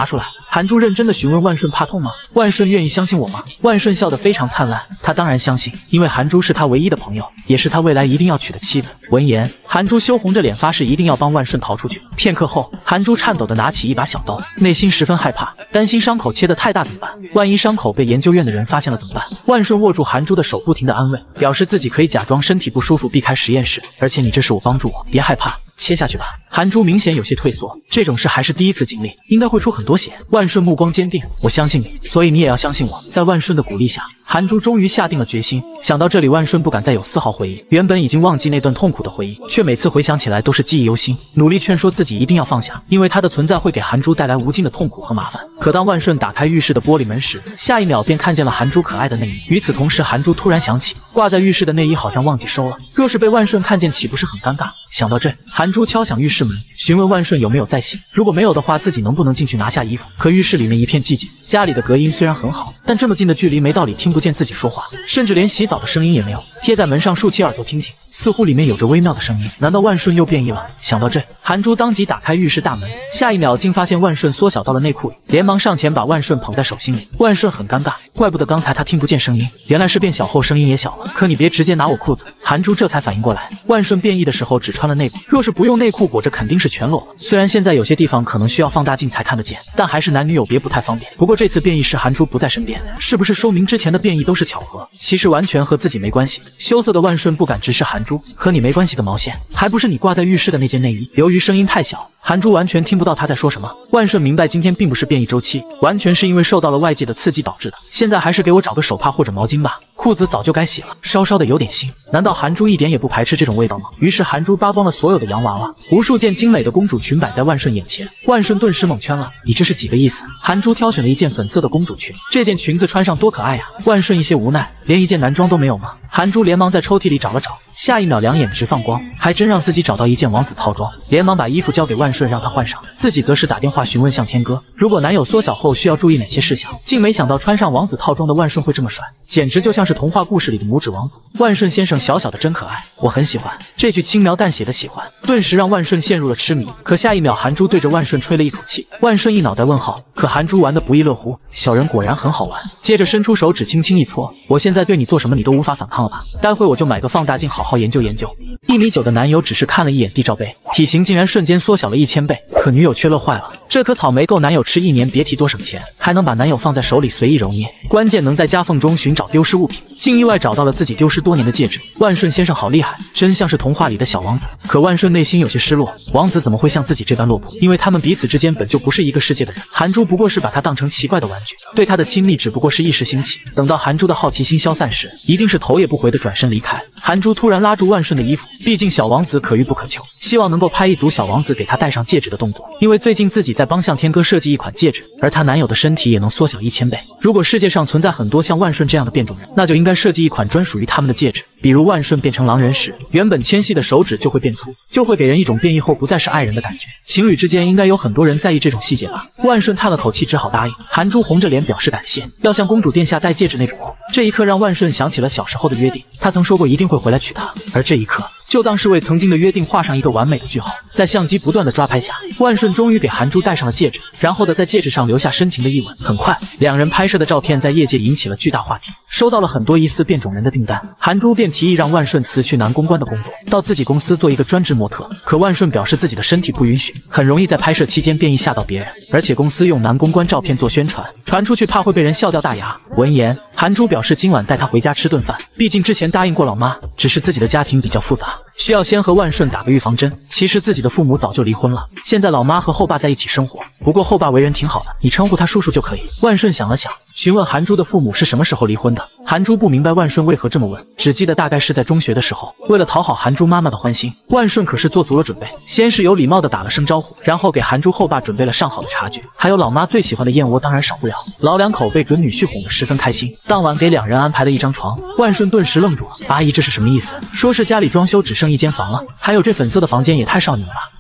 [SPEAKER 1] 韩珠认真的询问万顺怕痛吗？万顺愿意相信我吗？万顺笑得非常灿烂，他当然相信，因为韩珠是他唯一的朋友，也是他未来一定要娶的妻子。闻言，韩珠羞红着脸发誓一定要帮万顺逃出去。片刻后，韩珠颤抖地拿起一把小刀，内心十分害怕，担心伤口切得太大怎么办？万一伤口被研究院的人发现了怎么办？万顺握住韩珠的手，不停地安慰，表示自己可以假装身体不舒服避开实验室，而且你这是我帮助我，别害怕。切下去吧。韩珠明显有些退缩，这种事还是第一次经历，应该会出很多血。万顺目光坚定，我相信你，所以你也要相信我。在万顺的鼓励下，韩珠终于下定了决心。想到这里，万顺不敢再有丝毫回忆。原本已经忘记那段痛苦的回忆，却每次回想起来都是记忆犹新，努力劝说自己一定要放下，因为他的存在会给韩珠带来无尽的痛苦和麻烦。可当万顺打开浴室的玻璃门时，下一秒便看见了韩珠可爱的内衣。与此同时，韩珠突然想起挂在浴室的内衣好像忘记收了，若是被万顺看见，岂不是很尴尬？想到这，韩珠敲响浴室门，询问万顺有没有在醒，如果没有的话，自己能不能进去拿下衣服。可浴室里面一片寂静，家里的隔音虽然很好，但这么近的距离没道理听不见自己说话，甚至连洗澡的声音也没有。贴在门上竖起耳朵听听，似乎里面有着微妙的声音。难道万顺又变异了？想到这，韩珠当即打开浴室大门，下一秒竟发现万顺缩小到了内裤里，连忙上前把万顺捧在手心里。万顺很尴尬，怪不得刚才他听不见声音，原来是变小后声音也小了。可你别直接拿我裤子。韩珠这才反应过来，万顺变异的时候只穿了内裤，若是不用内裤裹着肯定是全裸了。虽然现在有些地方可能需要放大镜才看得见，但还是男女有别不太方便。不过这次变异时韩珠不在身边，是不是说明之前的变异都是巧合？其实完全和自己没关系。羞涩的万顺不敢直视韩珠，和你没关系个毛线，还不是你挂在浴室的那件内衣。由于声音太小，韩珠完全听不到他在说什么。万顺明白今天并不是变异周期，完全是因为受到了外界的刺激导致的。现在还是给我找个手帕或者毛巾吧，裤子早就该洗了，稍稍的有点腥。难道韩珠一点也不排斥这种味道吗？于是韩珠扒光了所有的洋娃娃，无数件精美的公主裙摆在万顺眼前。万顺顿时懵圈了，你这是几个意思？韩珠挑选了一件粉色的公主裙，这件裙子穿上多可爱呀！万顺一些无奈，连一件男装都没有吗？韩珠连忙在抽屉里找了找，下一秒两眼直放光，还真让自己找到一件王子套装，连忙把衣服交给万顺让他换上，自己则是打电话询问向天歌，如果男友缩小后需要注意哪些事项。竟没想到穿上王子套装的万顺会这么帅，简直就像是童话故事里的拇指王子。万顺先生小小的真可爱，我很喜欢。这句轻描淡写的喜欢，顿时让万顺陷入了痴迷。可下一秒韩珠对着万顺吹了一口气，万顺一脑袋问号，可韩珠玩得不亦乐乎，小人果然很好玩。接着伸出手指轻轻一搓，我现在对你做什么你都无法反抗了吧？待会我就买个放大镜好好研究研究。一米九的男友只是看了一眼地罩杯，体型竟然瞬间缩小了一千倍，可女友却乐坏了。这颗草莓够男友吃一年，别提多省钱，还能把男友放在手里随意揉捏，关键能在夹缝中寻找丢失物品，竟意外找到了自己丢失多年的戒指。万顺先生好厉害，真像是童话里的小王子。可万顺内心有些失落，王子怎么会像自己这般落魄？因为他们彼此之间本就不是一个世界的人。韩珠不过是把他当成奇怪的玩具，对他的亲密只不过是一时兴起，等到韩珠的好奇心消散时，一定是头也不回的转身离开。韩珠突然拉住万顺的衣服，毕竟小王子可遇不可求，希望能够拍一组小王子给他戴上戒指的动作，因为最近自己在帮向天歌设计一款戒指，而她男友的身体也能缩小一千倍。如果世界上存在很多像万顺这样的变种人，那就应该设计一款专属于他们的戒指。比如万顺变成狼人时，原本纤细的手指就会变粗，就会给人一种变异后不再是爱人的感觉。情侣之间应该有很多人在意这种细节吧？万顺叹了口气，只好答应。韩珠红着脸表示感谢，要向公主殿下戴戒指那种哦。这一刻让万顺想起了小时候的约定，他曾说过一定会回来娶她，而这一刻就当是为曾经的约定画上一个完美的句号。在相机不断的抓拍下，万顺终于给韩珠戴上了戒指，然后的在戒指上留下深情的一吻。很快，两人拍摄的照片在业界引起了巨大话题，收到了很多疑似变种人的订单。韩珠便提议让万顺辞去男公关的工作，到自己公司做一个专职模特。可万顺表示自己的身体不允许，很容易在拍摄期间变异吓到别人，而且公司用男公关照片做宣传，传出去怕会被人笑掉大牙。闻言，韩珠表示今晚带他回家吃顿饭，毕竟之前答应过老妈，只是自己的家庭比较复杂，需要先和万顺打个预防针。其实自己的父母早就离婚了，现在老妈和后爸在一起生活，不过后爸为人挺好的，你称呼他叔叔就可以。万顺想了想，询问韩珠的父母是什么时候离婚的。韩珠不明白万顺为何这么问，只记得大概是在中学的时候。为了讨好韩珠妈妈的欢心，万顺可是做足了准备，先是有礼貌的打了声招呼，然后给韩珠后爸准备了上好的茶具，还有老妈最喜欢的燕窝，当然少不了。老两口被准女婿哄得十分开心，当晚给两人安排了一张床。万顺顿时愣住了，阿姨这是什么意思？说是家里装修只剩一间房了，还有这粉色的房间也太少女了吧？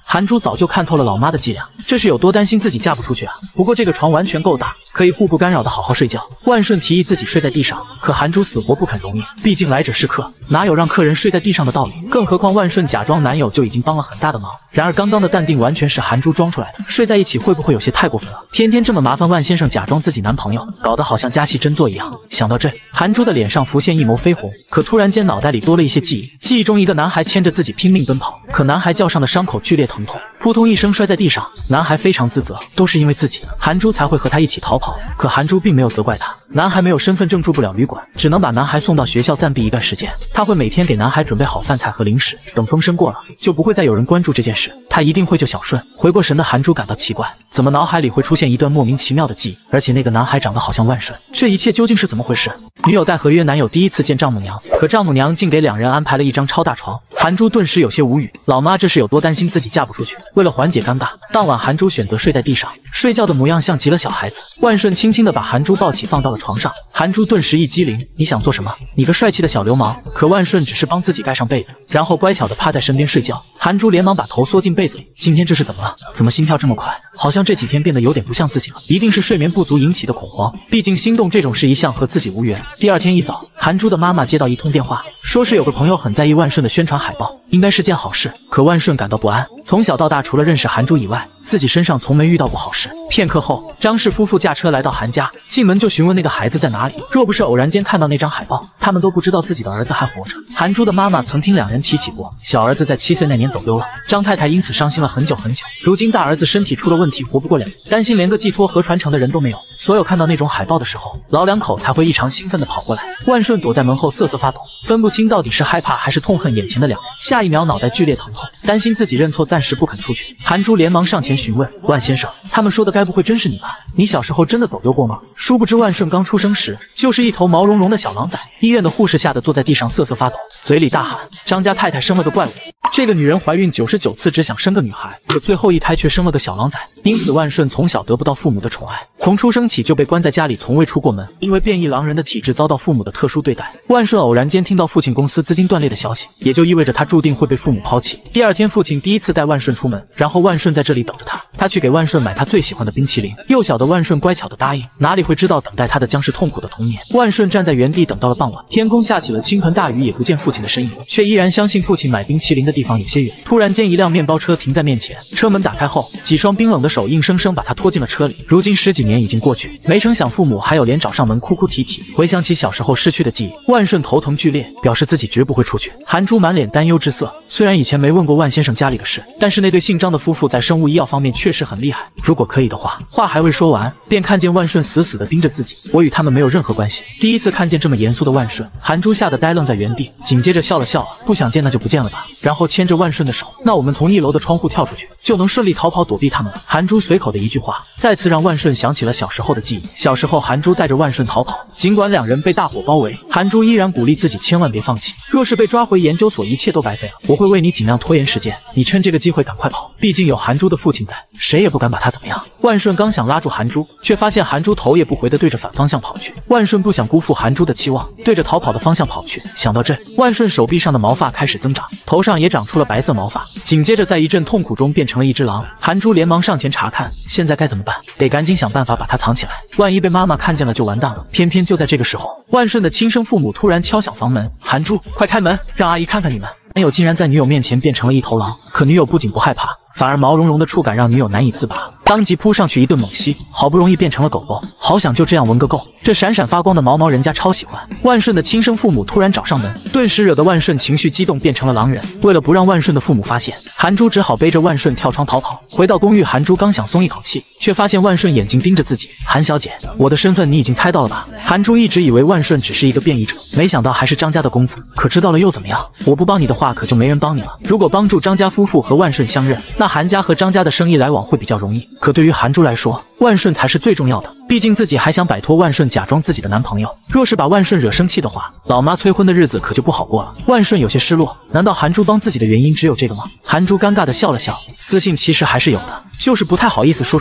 [SPEAKER 1] 韩珠早就看透了老妈的伎俩，这是有多担心自己嫁不出去啊。不过这个床完全够大，可以互不干扰的好好睡觉。万顺提议自己睡在地上，可韩珠死活不肯容忍，毕竟来者是客，哪有让客人睡在地上的道理？更何况万顺假装男友就已经帮了很大的忙。然而刚刚的淡定完全是韩珠装出来的，睡在一起会不会有些太过分了？天天这么麻烦万先生假装自己男朋友，搞得好像加戏真做一样。想到这，韩珠的脸上浮现一抹绯红，可突然间脑袋里多了一些记忆。记忆中一个男孩牵着自己拼命奔跑，可男孩脚上的伤口剧烈疼痛，扑通一声摔在地上。男孩非常自责，都是因为自己，韩珠才会和他一起逃跑。可韩珠并没有责怪他，男孩没有身份证住不了旅馆，只能把男孩送到学校暂避一段时间。他会每天给男孩准备好饭菜和零食，等风声过了，就不会再有人关注这件事，他一定会救小顺。回过神的韩珠感到奇怪，怎么脑海里会出现一段莫名其妙的记忆？而且那个男孩长得好像万顺，这一切究竟是怎么回事？女友带合约男友第一次见丈母娘，可丈母娘竟给两人安排了一张超大床。韩珠顿时有些无语，老妈这是有多担心自己嫁不出去？为了缓解尴尬，当晚韩珠选择睡在地上，睡觉的模样像极了小孩子。万顺轻轻地把韩珠抱起放到了床上，韩珠顿时一激灵，你想做什么？你个帅气的小流氓！可万顺只是帮自己盖上被子，然后乖巧地趴在身边睡觉。韩珠连忙把头缩进被子里，今天这是怎么了？怎么心跳这么快？好像这几天变得有点不像自己了，一定是睡眠不足引起的恐慌，毕竟心动这种事一向和自己无缘。第二天一早，韩珠的妈妈接到一通电话，说是有个朋友很在意万顺的宣传海报，应该是件好事。可万顺感到不安，从小到大除了认识韩珠以外，自己身上从没遇到过好事。片刻后，张氏夫妇驾车来到韩家，进门就询问那个孩子在哪里。若不是偶然间看到那张海报，他们都不知道自己的儿子还活着。韩珠的妈妈曾听两人提起过，小儿子在七岁那年走丢了，张太太因此伤心了很久很久。如今大儿子身体出了问题，活不过两年，担心连个寄托和传承的人都没有，所有看到那种海报的时候，老两口才会异常兴奋地跑过来。万顺躲在门后瑟瑟发抖，分不清到底是害怕还是痛恨眼前的两人，下一秒脑袋剧烈疼痛，担心自己认错暂时不肯出去。韩珠连忙上前询问，万先生，他们说的该不会真是你吧？你小时候真的走丢过吗？殊不知万顺刚出生时就是一头毛茸茸的小狼崽，医院的护士吓得坐在地上瑟瑟发抖，嘴里大喊，张家太太生了个怪物。这个女人怀孕九十九次只想生个女孩，可最后一胎却生了个小狼崽，因此万顺从小得不到父母的宠爱，从出生起就被关在家里，从未出过门。因为变异狼人的体质遭到父母的特殊对待，万顺偶然间听到父亲公司资金断裂的消息，也就意味着他注定会被父母抛弃。第二天父亲第一次带万顺出门，然后万顺在这里等着他，他去给万顺买他最喜欢的冰淇淋。幼小的万顺乖巧的答应，哪里会知道等待他的将是痛苦的童年。万顺站在原地等到了傍晚，天空下起了倾盆大雨，也不见父亲的身影，却依然相信父亲买冰淇淋的地方有些远。突然间一辆面包车停在面前，车门打开后，几双冰冷的手硬生生把他拖进了车里。如今十几年已经过去，没成想父母还有脸找上门哭哭啼啼。回想起小时候失去的记忆，万顺头疼剧烈，表示自己绝不会出去。韩珠满脸担忧之色，虽然以前没问过万先生家里的事，但是那对姓张的夫妇在生物医药方面确实很厉害。如果可以的话，话还未说完，便看见万顺死死地盯着自己。我与他们没有任何关系。第一次看见这么严肃的万顺，韩珠吓得呆愣在原地，紧接着笑了笑，不想见那就不见了吧。然后牵着万顺的手，那我们从一楼的窗户跳出去，就能顺利逃跑躲避他们了。韩珠随口的一句话，再次让万顺想起了小时候的记忆。小时候韩珠带着万顺逃跑，尽管两人被大火包围，韩珠依然鼓励自己千万别放弃，若是被抓回研究所，一切都白费了。我会为你尽量拖延时间，你趁这个机会赶快跑，毕竟有韩珠的父亲在，谁也不敢把他怎么样。万顺刚想拉住韩珠，却发现韩珠头也不回地对着反方向跑去。万顺不想辜负韩珠的期望，对着逃跑的方向跑去。想到这，万顺手臂上的毛发开始增长，头上也长出了白色毛发，紧接着在一阵痛苦中变成了一只狼。韩珠连忙上前查看，现在该怎么办？得赶紧想办法把它藏起来，万一被妈妈看见了就完蛋了。偏偏就在这个时候，万顺的亲生父母突然敲响房门，韩珠，快开门，让阿姨看看你们。男友竟然在女友面前变成了一头狼，可女友不仅不害怕，反而毛茸茸的触感让女友难以自拔，当即扑上去一顿猛吸，好不容易变成了狗狗，好想就这样闻个够，这闪闪发光的毛毛人家超喜欢。万顺的亲生父母突然找上门，顿时惹得万顺情绪激动，变成了狼人。为了不让万顺的父母发现，韩珠只好背着万顺跳窗逃跑。回到公寓，韩珠刚想松一口气，却发现万顺眼睛盯着自己。韩小姐，我的身份你已经猜到了吧？韩珠一直以为万顺只是一个变异者，没想到还是张家的公子，可知道了又怎么样？我不帮你的话，可就没人帮你了。如果帮助张家夫妇和万顺相认，那韩家和张家的生意来往会比较容易，可对于韩珠来说，万顺才是最重要的，毕竟自己还想摆脱万顺假装自己的男朋友，若是把万顺惹生气的话，老妈催婚的日子可就不好过了。万顺有些失落，难道韩珠帮自己的原因只有这个吗？韩珠尴尬地笑了笑，私信其实还是有的，就是不太好意思说出口。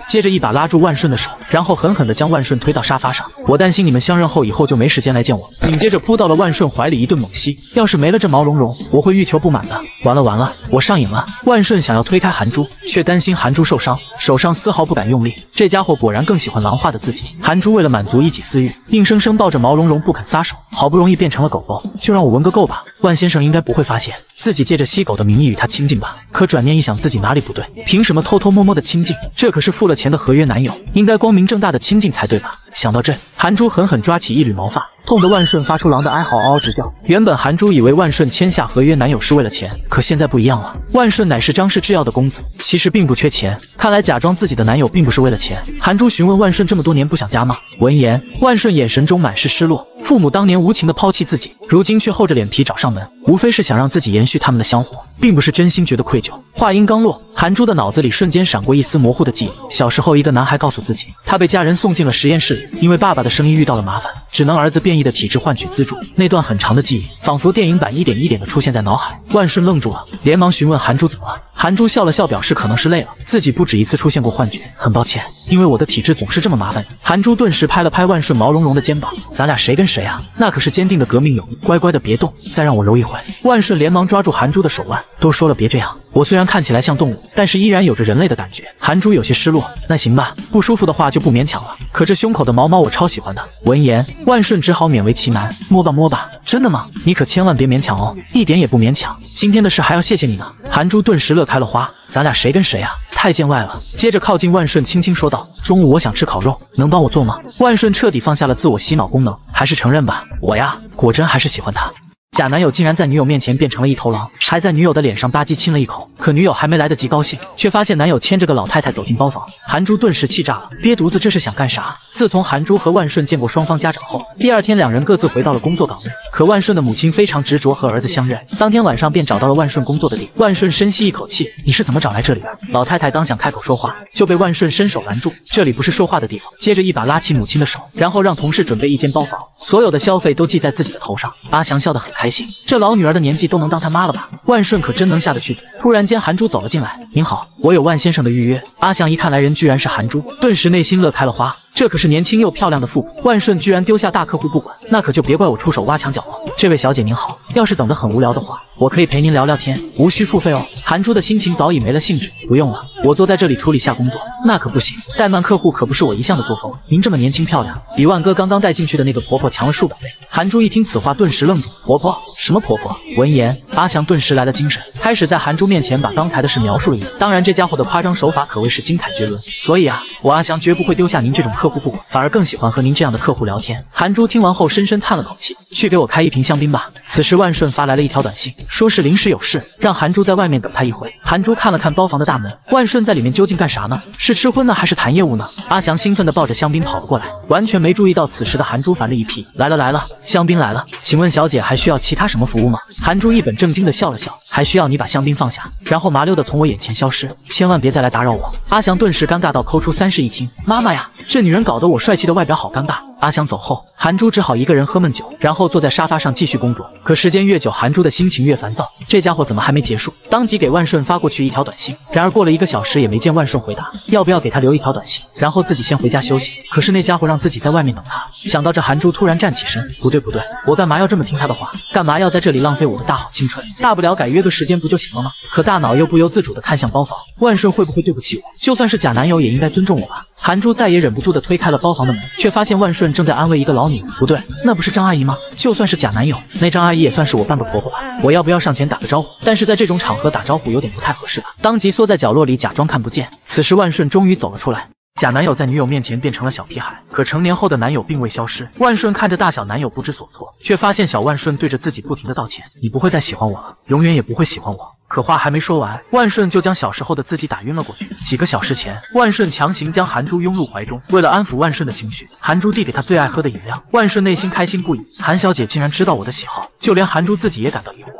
[SPEAKER 1] 接着一把拉住万顺的手，然后狠狠地将万顺推到沙发上。我担心你们相认后以后就没时间来见我。紧接着扑到了万顺怀里一顿猛吸，要是没了这毛茸茸，我会欲求不满的。完了完了，我上瘾了。万顺想要推开韩珠，却担心韩珠受伤，手上丝毫不敢用力。这家伙果然更喜欢狼化的自己。韩珠为了满足一己私欲，硬生生抱着毛茸茸不肯撒手，好不容易变成了狗狗，就让我闻个够吧。万先生应该不会发现自己借着吸狗的名义与他亲近吧？可转念一想，自己哪里不对？凭什么偷偷摸摸的亲近？这可是付了钱的合约男友，应该光明正大的亲近才对吧？想到这，韩珠狠狠抓起一缕毛发，痛得万顺发出狼的哀嚎，嗷嗷直叫。原本韩珠以为万顺签下合约男友是为了钱，可现在不一样了。万顺乃是张氏制药的公子，其实并不缺钱。看来假装自己的男友并不是为了钱。韩珠询问万顺这么多年不想家吗？闻言，万顺眼神中满是失落。父母当年无情的抛弃自己，如今却厚着脸皮找上门，无非是想让自己延续他们的香火，并不是真心觉得愧疚。话音刚落，韩珠的脑子里瞬间闪过一丝模糊的记忆。小时候，一个男孩告诉自己，他被家人送进了实验室里，因为爸爸的生意遇到了麻烦，只能儿子变异的体质换取资助。那段很长的记忆，仿佛电影版一点一点的出现在脑海。万顺愣住了，连忙询问韩珠怎么了。韩珠笑了笑，表示可能是累了，自己不止一次出现过幻觉，很抱歉，因为我的体质总是这么麻烦。韩珠顿时拍了拍万顺毛茸茸的肩膀，咱俩谁跟谁啊？那可是坚定的革命友谊，乖乖的别动，再让我揉一回。万顺连忙抓住韩珠的手腕，都说了别这样，我虽然看起来像动物，但是依然有着人类的感觉。韩珠有些失落，那行吧，不舒服的话就不勉强了。可这胸口的毛毛我超喜欢的。闻言，万顺只好勉为其难，摸吧摸吧。真的吗？你可千万别勉强哦，一点也不勉强。今天的事还要谢谢你呢。韩珠顿时乐开了花，咱俩谁跟谁啊？太见外了。接着靠近万顺，轻轻说道：“中午我想吃烤肉，能帮我做吗？”万顺彻底放下了自我洗脑功能，还是承认吧，我呀，果真还是喜欢他。假男友竟然在女友面前变成了一头狼，还在女友的脸上吧唧亲了一口。可女友还没来得及高兴，却发现男友牵着个老太太走进包房。韩珠顿时气炸了，憋犊子这是想干啥？自从韩珠和万顺见过双方家长后，第二天两人各自回到了工作岗位。可万顺的母亲非常执着和儿子相认，当天晚上便找到了万顺工作的地。万顺深吸一口气，你是怎么找来这里的？老太太刚想开口说话，就被万顺伸手拦住，这里不是说话的地方。接着一把拉起母亲的手，然后让同事准备一间包房，所有的消费都记在自己的头上。阿祥笑得很开心，这老女儿的年纪都能当他妈了吧？万顺可真能下得去嘴。突然间，韩珠走了进来，您好，我有万先生的预约。阿祥一看来人居然是韩珠，顿时内心乐开了花。这可是年轻又漂亮的富婆，万顺居然丢下大客户不管，那可就别怪我出手挖墙脚了。这位小姐您好，要是等得很无聊的话，我可以陪您聊聊天，无需付费哦。韩珠的心情早已没了兴致，不用了，我坐在这里处理下工作。那可不行，怠慢客户可不是我一向的作风。您这么年轻漂亮，比万哥刚刚带进去的那个婆婆强了数百倍。韩珠一听此话，顿时愣住，婆婆？什么婆婆？闻言，阿祥顿时来了精神，开始在韩珠面前把刚才的事描述了一遍。当然，这家伙的夸张手法可谓是精彩绝伦。所以啊，我阿祥绝不会丢下您这种客户不管，反而更喜欢和您这样的客户聊天。韩珠听完后深深叹了口气，去给我开一瓶香槟吧。此时万顺发来了一条短信，说是临时有事，让韩珠在外面等他一会。韩珠看了看包房的大门，万顺在里面究竟干啥呢？是吃荤呢，还是谈业务呢？阿祥兴奋地抱着香槟跑了过来，完全没注意到此时的韩珠烦了一屁。来了来了，香槟来了，请问小姐还需要其他什么服务吗？韩珠一本正经地笑了笑，还需要你把香槟放下，然后麻溜地从我眼前消失，千万别再来打扰我。阿祥顿时尴尬到抠出三室一厅，妈妈呀，这女人搞得我帅气的外表好尴尬。阿祥走后，韩珠只好一个人喝闷酒，然后坐在沙发上继续工作。可时间越久，韩珠的心情越烦躁，这家伙怎么还没结束？当即给万顺发过去一条短信，然而过了一个小时也没见万顺回答，要不要给他留一条短信，然后自己先回家休息？可是那家伙让自己在外面等他。想到这，韩珠突然站起身，不对不对，我干嘛要这么听他的话？干嘛要在这里浪费我的大好青春？大不了改约个时间不就行了吗？可大脑又不由自主地看向包房，万顺会不会对不起我？就算是假男友也应该尊重我吧。韩珠再也忍不住地推开了包房的门，却发现万顺正在安慰一个老女人。不对，那不是张阿姨吗？就算是假男友，那张阿姨也算是我半个婆婆吧。我要不要上前打个招呼？但是在这种场合打招呼有点不太合适吧。当即缩在角落里假装看不见。此时万顺终于走了出来。假男友在女友面前变成了小屁孩，可成年后的男友并未消失。万顺看着大小男友不知所措，却发现小万顺对着自己不停地道歉：“你不会再喜欢我了，永远也不会喜欢我。”可话还没说完，万顺就将小时候的自己打晕了过去。几个小时前，万顺强行将韩珠拥入怀中，为了安抚万顺的情绪，韩珠递给他最爱喝的饮料。万顺内心开心不已，韩小姐竟然知道我的喜好，就连韩珠自己也感到疑惑。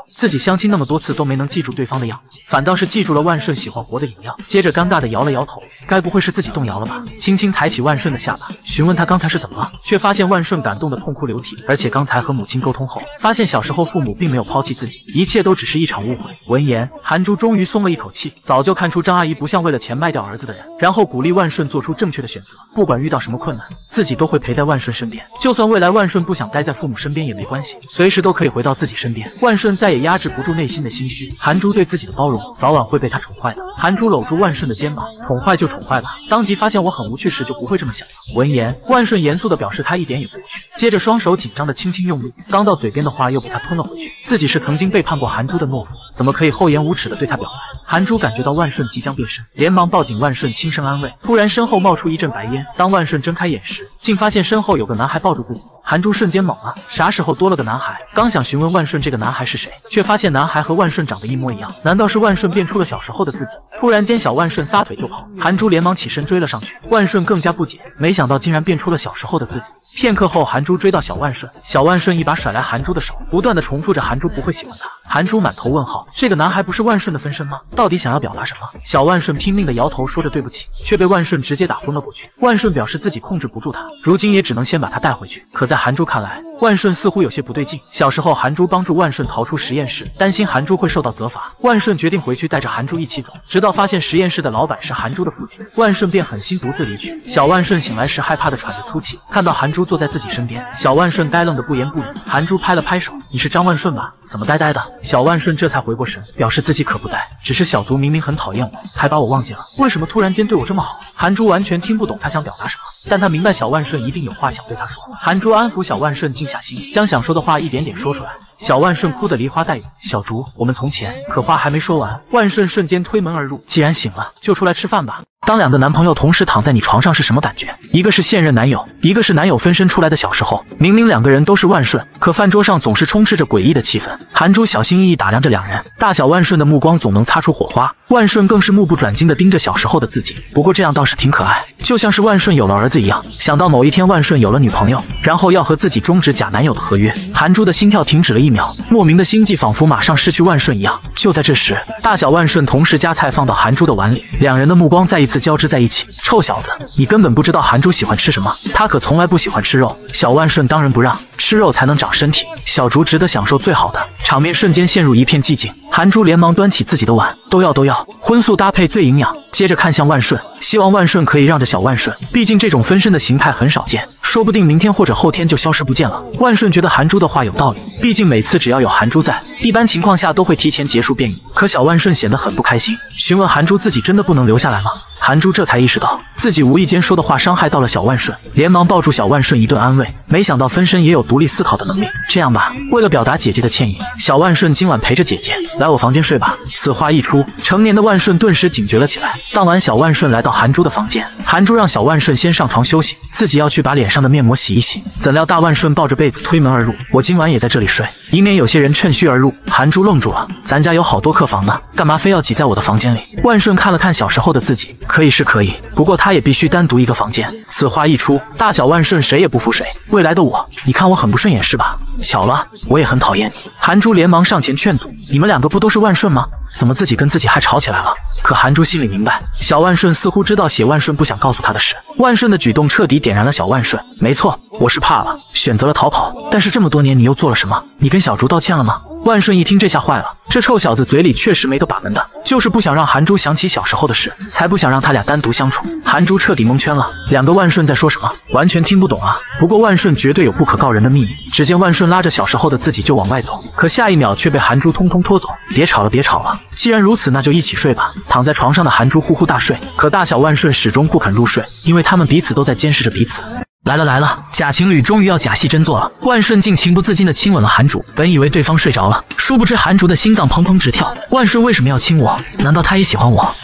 [SPEAKER 1] 自己相亲那么多次都没能记住对方的样子，反倒是记住了万顺喜欢活的饮料。接着尴尬的摇了摇头，该不会是自己动摇了吧？轻轻抬起万顺的下巴，询问他刚才是怎么了，却发现万顺感动得痛哭流涕，而且刚才和母亲沟通后，发现小时候父母并没有抛弃自己，一切都只是一场误会。闻言，韩珠终于松了一口气，早就看出张阿姨不像为了钱卖掉儿子的人，然后鼓励万顺做出正确的选择，不管遇到什么困难，自己都会陪在万顺身边，就算未来万顺不想待在父母身边也没关系，随时都可以回到自己身边。万顺再也压制不住内心的心虚，韩珠对自己的包容，早晚会被他宠坏的。韩珠搂住万顺的肩膀，宠坏就宠坏吧，当即发现我很无趣时就不会这么想了。闻言，万顺严肃地表示他一点也不无趣，接着双手紧张地轻轻用力，刚到嘴边的话又被他吞了回去。自己是曾经背叛过韩珠的懦夫，怎么可以厚颜无耻地对他表白？韩珠感觉到万顺即将变身，连忙抱紧万顺轻声安慰。突然身后冒出一阵白烟，当万顺睁开眼时，竟发现身后有个男孩抱住自己。韩珠瞬间懵了，啥时候多了个男孩？刚想询问万顺这个男孩是谁，却发现男孩和万顺长得一模一样，难道是万顺变出了小时候的自己？突然间小万顺撒腿就跑，韩珠连忙起身追了上去。万顺更加不解，没想到竟然变出了小时候的自己。片刻后，韩珠追到小万顺，小万顺一把甩来韩珠的手，不断的重复着韩珠不会喜欢他。韩珠满头问号，这个男孩不是万顺的分身吗？到底想要表达什么？小万顺拼命的摇头，说着对不起，却被万顺直接打昏了过去。万顺表示自己控制不住他，如今也只能先把他带回去。可在韩珠看来，万顺似乎有些不对劲。小时候，韩珠帮助万顺逃出实验室，担心韩珠会受到责罚，万顺决定回去带着韩珠一起走，直到发现实验室的老板是韩珠的父亲，万顺便狠心独自离去。小万顺醒来时害怕的喘着粗气，看到韩珠坐在自己身边，小万顺呆愣的不言不语。韩珠拍了拍手，你是张万顺吧？怎么呆呆的？小万顺这才回过神，表示自己可不呆，只是小卒明明很讨厌我，还把我忘记了，为什么突然间对我这么好？韩珠完全听不懂他想表达什么，但他明白小万顺一定有话想对他说。韩珠安抚小万顺静下心，将想说的话一点点说出来。小万顺哭得梨花带雨，小竹，我们从前……可话还没说完，万顺瞬间推门而入，既然醒了，就出来吃饭吧。当两个男朋友同时躺在你床上是什么感觉？一个是现任男友，一个是男友分身出来的小时候。明明两个人都是万顺，可饭桌上总是充斥着诡异的气氛。韩珠小心翼翼打量着两人，大小万顺的目光总能擦出火花，万顺更是目不转睛地盯着小时候的自己。不过这样倒是挺可爱，就像是万顺有了儿子一样。想到某一天万顺有了女朋友，然后要和自己终止假男友的合约，韩珠的心跳停止了一秒，莫名的心悸仿佛马上失去万顺一样。就在这时，大小万顺同时夹菜放到韩珠的碗里，两人的目光再一次交织在一起。臭小子，你根本不知道韩珠喜欢吃什么，她可从来不喜欢吃肉。小万顺当仁不让，吃肉才能长身体，小竹值得享受最好的。场面瞬间陷入一片寂静，韩珠连忙端起自己的碗，都要都要，荤素搭配最营养。接着看向万顺，希望万顺可以让着小万顺，毕竟这种分身的形态很少见，说不定明天或者后天就消失不见了。万顺觉得韩珠的话有道理，毕竟每次只要有韩珠在，一般情况下都会提前结束变异。可小万顺显得很不开心，询问韩珠自己真的不能留下来吗？韩珠这才意识到自己无意间说的话伤害到了小万顺，连忙抱住小万顺一顿安慰。没想到分身也有独立思考的能力。这样吧，为了表达姐姐的歉意，小万顺今晚陪着姐姐来我房间睡吧。此话一出，成年的万顺顿时警觉了起来。当晚，小万顺来到韩珠的房间，韩珠让小万顺先上床休息，自己要去把脸上的面膜洗一洗。怎料大万顺抱着被子推门而入，我今晚也在这里睡，以免有些人趁虚而入。韩珠愣住了，咱家有好多客房呢，干嘛非要挤在我的房间里？万顺看了看小时候的自己，可以是可以，不过他也必须单独一个房间。此话一出，大小万顺谁也不服谁。未来的我，你看我很不顺眼是吧？巧了，我也很讨厌你。韩珠连忙上前劝阻，你们两个不都是万顺吗？怎么自己跟自己还吵起来了？可韩珠心里明白，小万顺似乎知道写万顺不想告诉他的事。万顺的举动彻底点燃了小万顺。没错，我是怕了，选择了逃跑。但是这么多年你又做了什么？你跟小竹道歉了吗？万顺一听这下坏了，这臭小子嘴里确实没个把门的，就是不想让韩珠想起小时候的事，才不想让他俩单独相处。韩珠彻底蒙圈了，两个万顺在说什么，完全听不懂啊。不过万顺绝对有不可告人的秘密。只见万顺拉着小时候的自己就往外走，可下一秒却被韩珠通通拖走。别吵了，别吵了，既然如此，那就一起睡吧。躺在床上的韩珠呼呼大睡，可大小万顺始终不肯入睡，因为他们彼此都在监视着彼此。来了来了，假情侣终于要假戏真做了。万顺竟情不自禁地亲吻了韩竹，本以为对方睡着了，殊不知韩竹的心脏砰砰直跳。万顺为什么要亲我？难道他也喜欢我？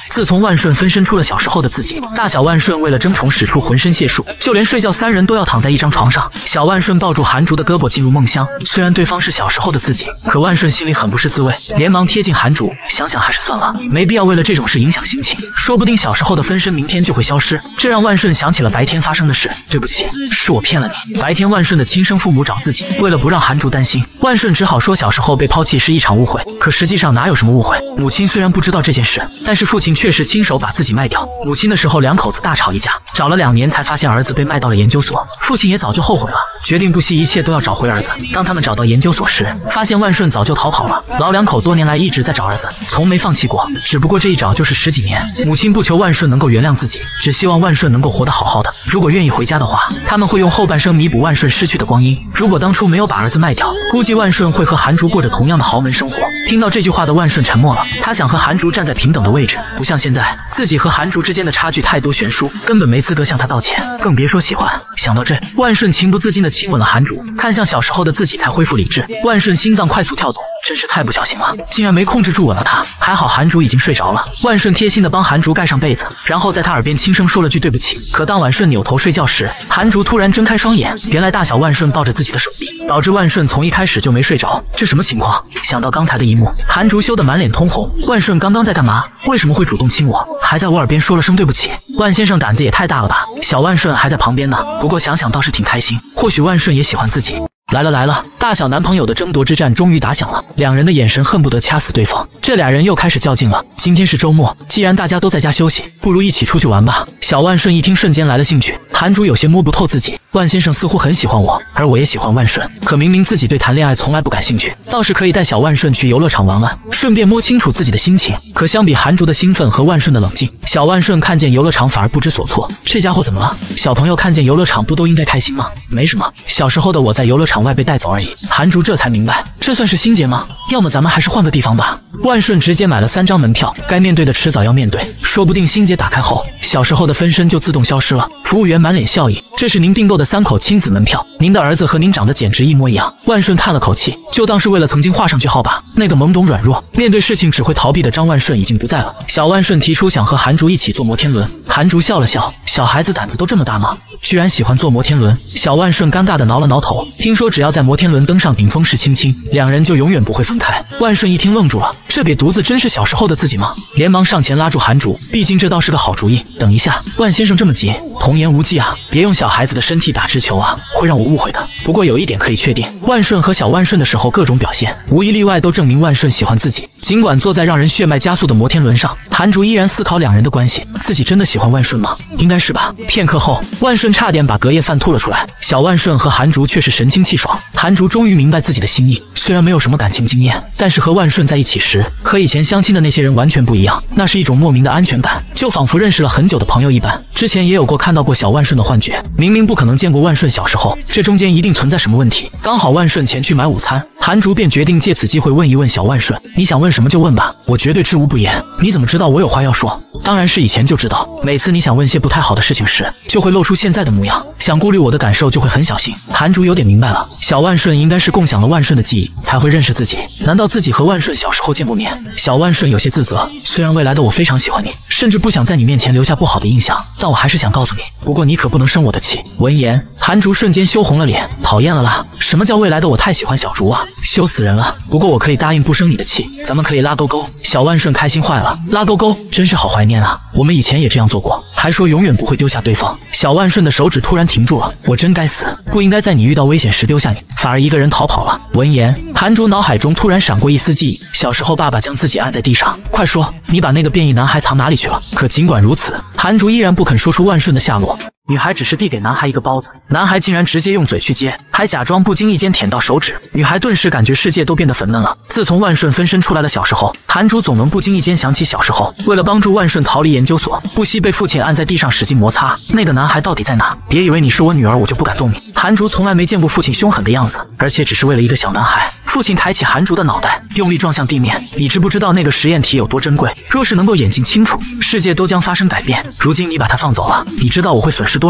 [SPEAKER 1] 自从万顺分身出了小时候的自己，大小万顺为了争宠使出浑身解数，就连睡觉三人都要躺在一张床上。小万顺抱住韩竹的胳膊进入梦乡，虽然对方是小时候的自己，可万顺心里很不是滋味，连忙贴近韩竹，想想还是算了，没必要为了这种事影响心情，说不定小时候的分身明天就会消失。这让万顺想起了白天发生的事，对不起，是我骗了你。白天万顺的亲生父母找自己，为了不让韩竹担心，万顺只好说小时候被抛弃是一场误会，可实际上哪有什么误会？母亲虽然不知道这件事，但是父亲确实亲手把自己卖掉。母亲的时候两口子大吵一架，找了两年才发现儿子被卖到了研究所，父亲也早就后悔了，决定不惜一切都要找回儿子。当他们找到研究所时，发现万顺早就逃跑了。老两口多年来一直在找儿子，从没放弃过，只不过这一找就是十几年。母亲不求万顺能够原谅自己，只希望万顺能够活得好好的。如果愿意回家的话，他们会用后半生弥补万顺失去的光阴。如果当初没有把儿子卖掉，估计万顺会和韩竹过着同样的豪门生活。听到这句话的万顺沉默了，他想和韩竹站在平等的位置，不像现在自己和韩竹之间的差距太多悬殊，根本没资格向他道歉，更别说喜欢。想到这，万顺情不自禁地亲吻了韩竹，看向小时候的自己才恢复理智。万顺心脏快速跳动，真是太不小心了，竟然没控制住吻了他。还好韩竹已经睡着了，万顺贴心地帮韩竹盖上被子，然后在他耳边轻声说了句对不起。可当万顺扭头睡觉时，韩竹突然睁开双眼，原来大小万顺抱着自己的手臂，导致万顺从一开始就没睡着。这什么情况？想到刚才的一幕，韩竹羞得满脸通红。万顺刚刚在干嘛？为什么会主动亲我？还在我耳边说了声对不起？万先生胆子也太大了吧！小万顺还在旁边呢，不过想想倒是挺开心，或许万顺也喜欢自己。来了来了，大小男朋友的争夺之战终于打响了，两人的眼神恨不得掐死对方。这俩人又开始较劲了。今天是周末，既然大家都在家休息，不如一起出去玩吧。小万顺一听瞬间来了兴趣。韩竹有些摸不透自己，万先生似乎很喜欢我，而我也喜欢万顺，可明明自己对谈恋爱从来不感兴趣，倒是可以带小万顺去游乐场玩玩，顺便摸清楚自己的心情。可相比韩竹的兴奋和万顺的冷静，小万顺看见游乐场反而不知所措。这家伙怎么了？小朋友看见游乐场不都应该开心吗？没什么，小时候的我在游乐场外被带走而已。韩竹这才明白，这算是心结吗？要么咱们还是换个地方吧。万顺直接买了三张门票，该面对的迟早要面对，说不定心结打开后，小时候的分身就自动消失了。服务员满脸笑意，这是您订购的三口亲子门票，您的儿子和您长得简直一模一样。万顺叹了口气，就当是为了曾经画上句号吧。那个懵懂软弱，面对事情只会逃避的张万顺已经不在了。小万顺提出想和韩竹一起坐摩天轮，韩竹笑了笑，小孩子胆子都这么大吗？居然喜欢坐摩天轮。小万顺尴尬的挠了挠头，听说只要在摩天轮登上顶峰时亲亲，两人就永远不会分开。万顺一听愣住了，这瘪犊子真是小时候的自己吗？连忙上前拉住韩竹，毕竟这倒是个好主意。等一下，万先生这么急，童言无忌啊，别用小孩子的身体打直球啊，会让我误会的。不过有一点可以确定，万顺和小万顺的时候各种表现，无一例外都证明万顺喜欢自己。尽管坐在让人血脉加速的摩天轮上，韩竹依然思考两人的关系，自己真的喜欢万顺吗？应该是吧。片刻后，万顺差点把隔夜饭吐了出来，小万顺和韩竹却是神清气爽。韩竹终于明白自己的心意，虽然没有什么感情经验，但是和万顺在一起时，和以前相亲的那些人完全不一样，那是一种莫名的安全感，就仿佛认识了很久的朋友一般。之前也有过看到过小万顺的幻觉，明明不可能见过万顺小时候，这中间一定存在什么问题。刚好万顺前去买午餐，韩竹便决定借此机会问一问小万顺，你想问什么就问吧，我绝对知无不言。你怎么知道我有话要说？当然是以前就知道，每次你想问些不太好的事情时，就会露出现在的模样，想顾虑我的感受就会很小心。韩竹有点明白了，小万顺应该是共享了万顺的记忆，才会认识自己。难道自己和万顺小时候见过面？小万顺有些自责，虽然未来的我非常喜欢你，甚至不想在你面前留下不好的印象，但我还是想告诉你，不过你可不能生我的气。闻言，韩竹瞬间羞红了脸，讨厌了啦！什么叫未来的我太喜欢小竹啊？羞死人了！不过我可以答应不生你的气，咱们可以拉勾勾。小万顺开心坏了，拉勾勾，真是好怀念啊！我们以前也这样做过，还说永远不会丢下对方。小万顺的手指突然停住了，我真该死，不应该在你遇到危险时丢下你，反而一个人逃跑了。闻言，韩竹脑海中突然闪过一丝记忆，小时候爸爸将自己按在地上，快说，你把那个变异男孩藏哪里去了？可尽管如此，韩竹依然不肯说出万顺的下落。女孩只是递给男孩一个包子，男孩竟然直接用嘴去接，还假装不经意间舔到手指。女孩顿时感觉世界都变得粉嫩了。自从万顺分身出来的小时候，韩竹总能不经意间想起小时候，为了帮助万顺逃离研究所，不惜被父亲按在地上使劲摩擦。那个男孩到底在哪？别以为你是我女儿，我就不敢动你。韩竹从来没见过父亲凶狠的样子，而且只是为了一个小男孩。父亲抬起韩竹的脑袋，用力撞向地面。你知不知道那个实验体有多珍贵？若是能够眼睛清楚，世界都将发生改变。如今你把它放走了，你知道我会损失多少吗？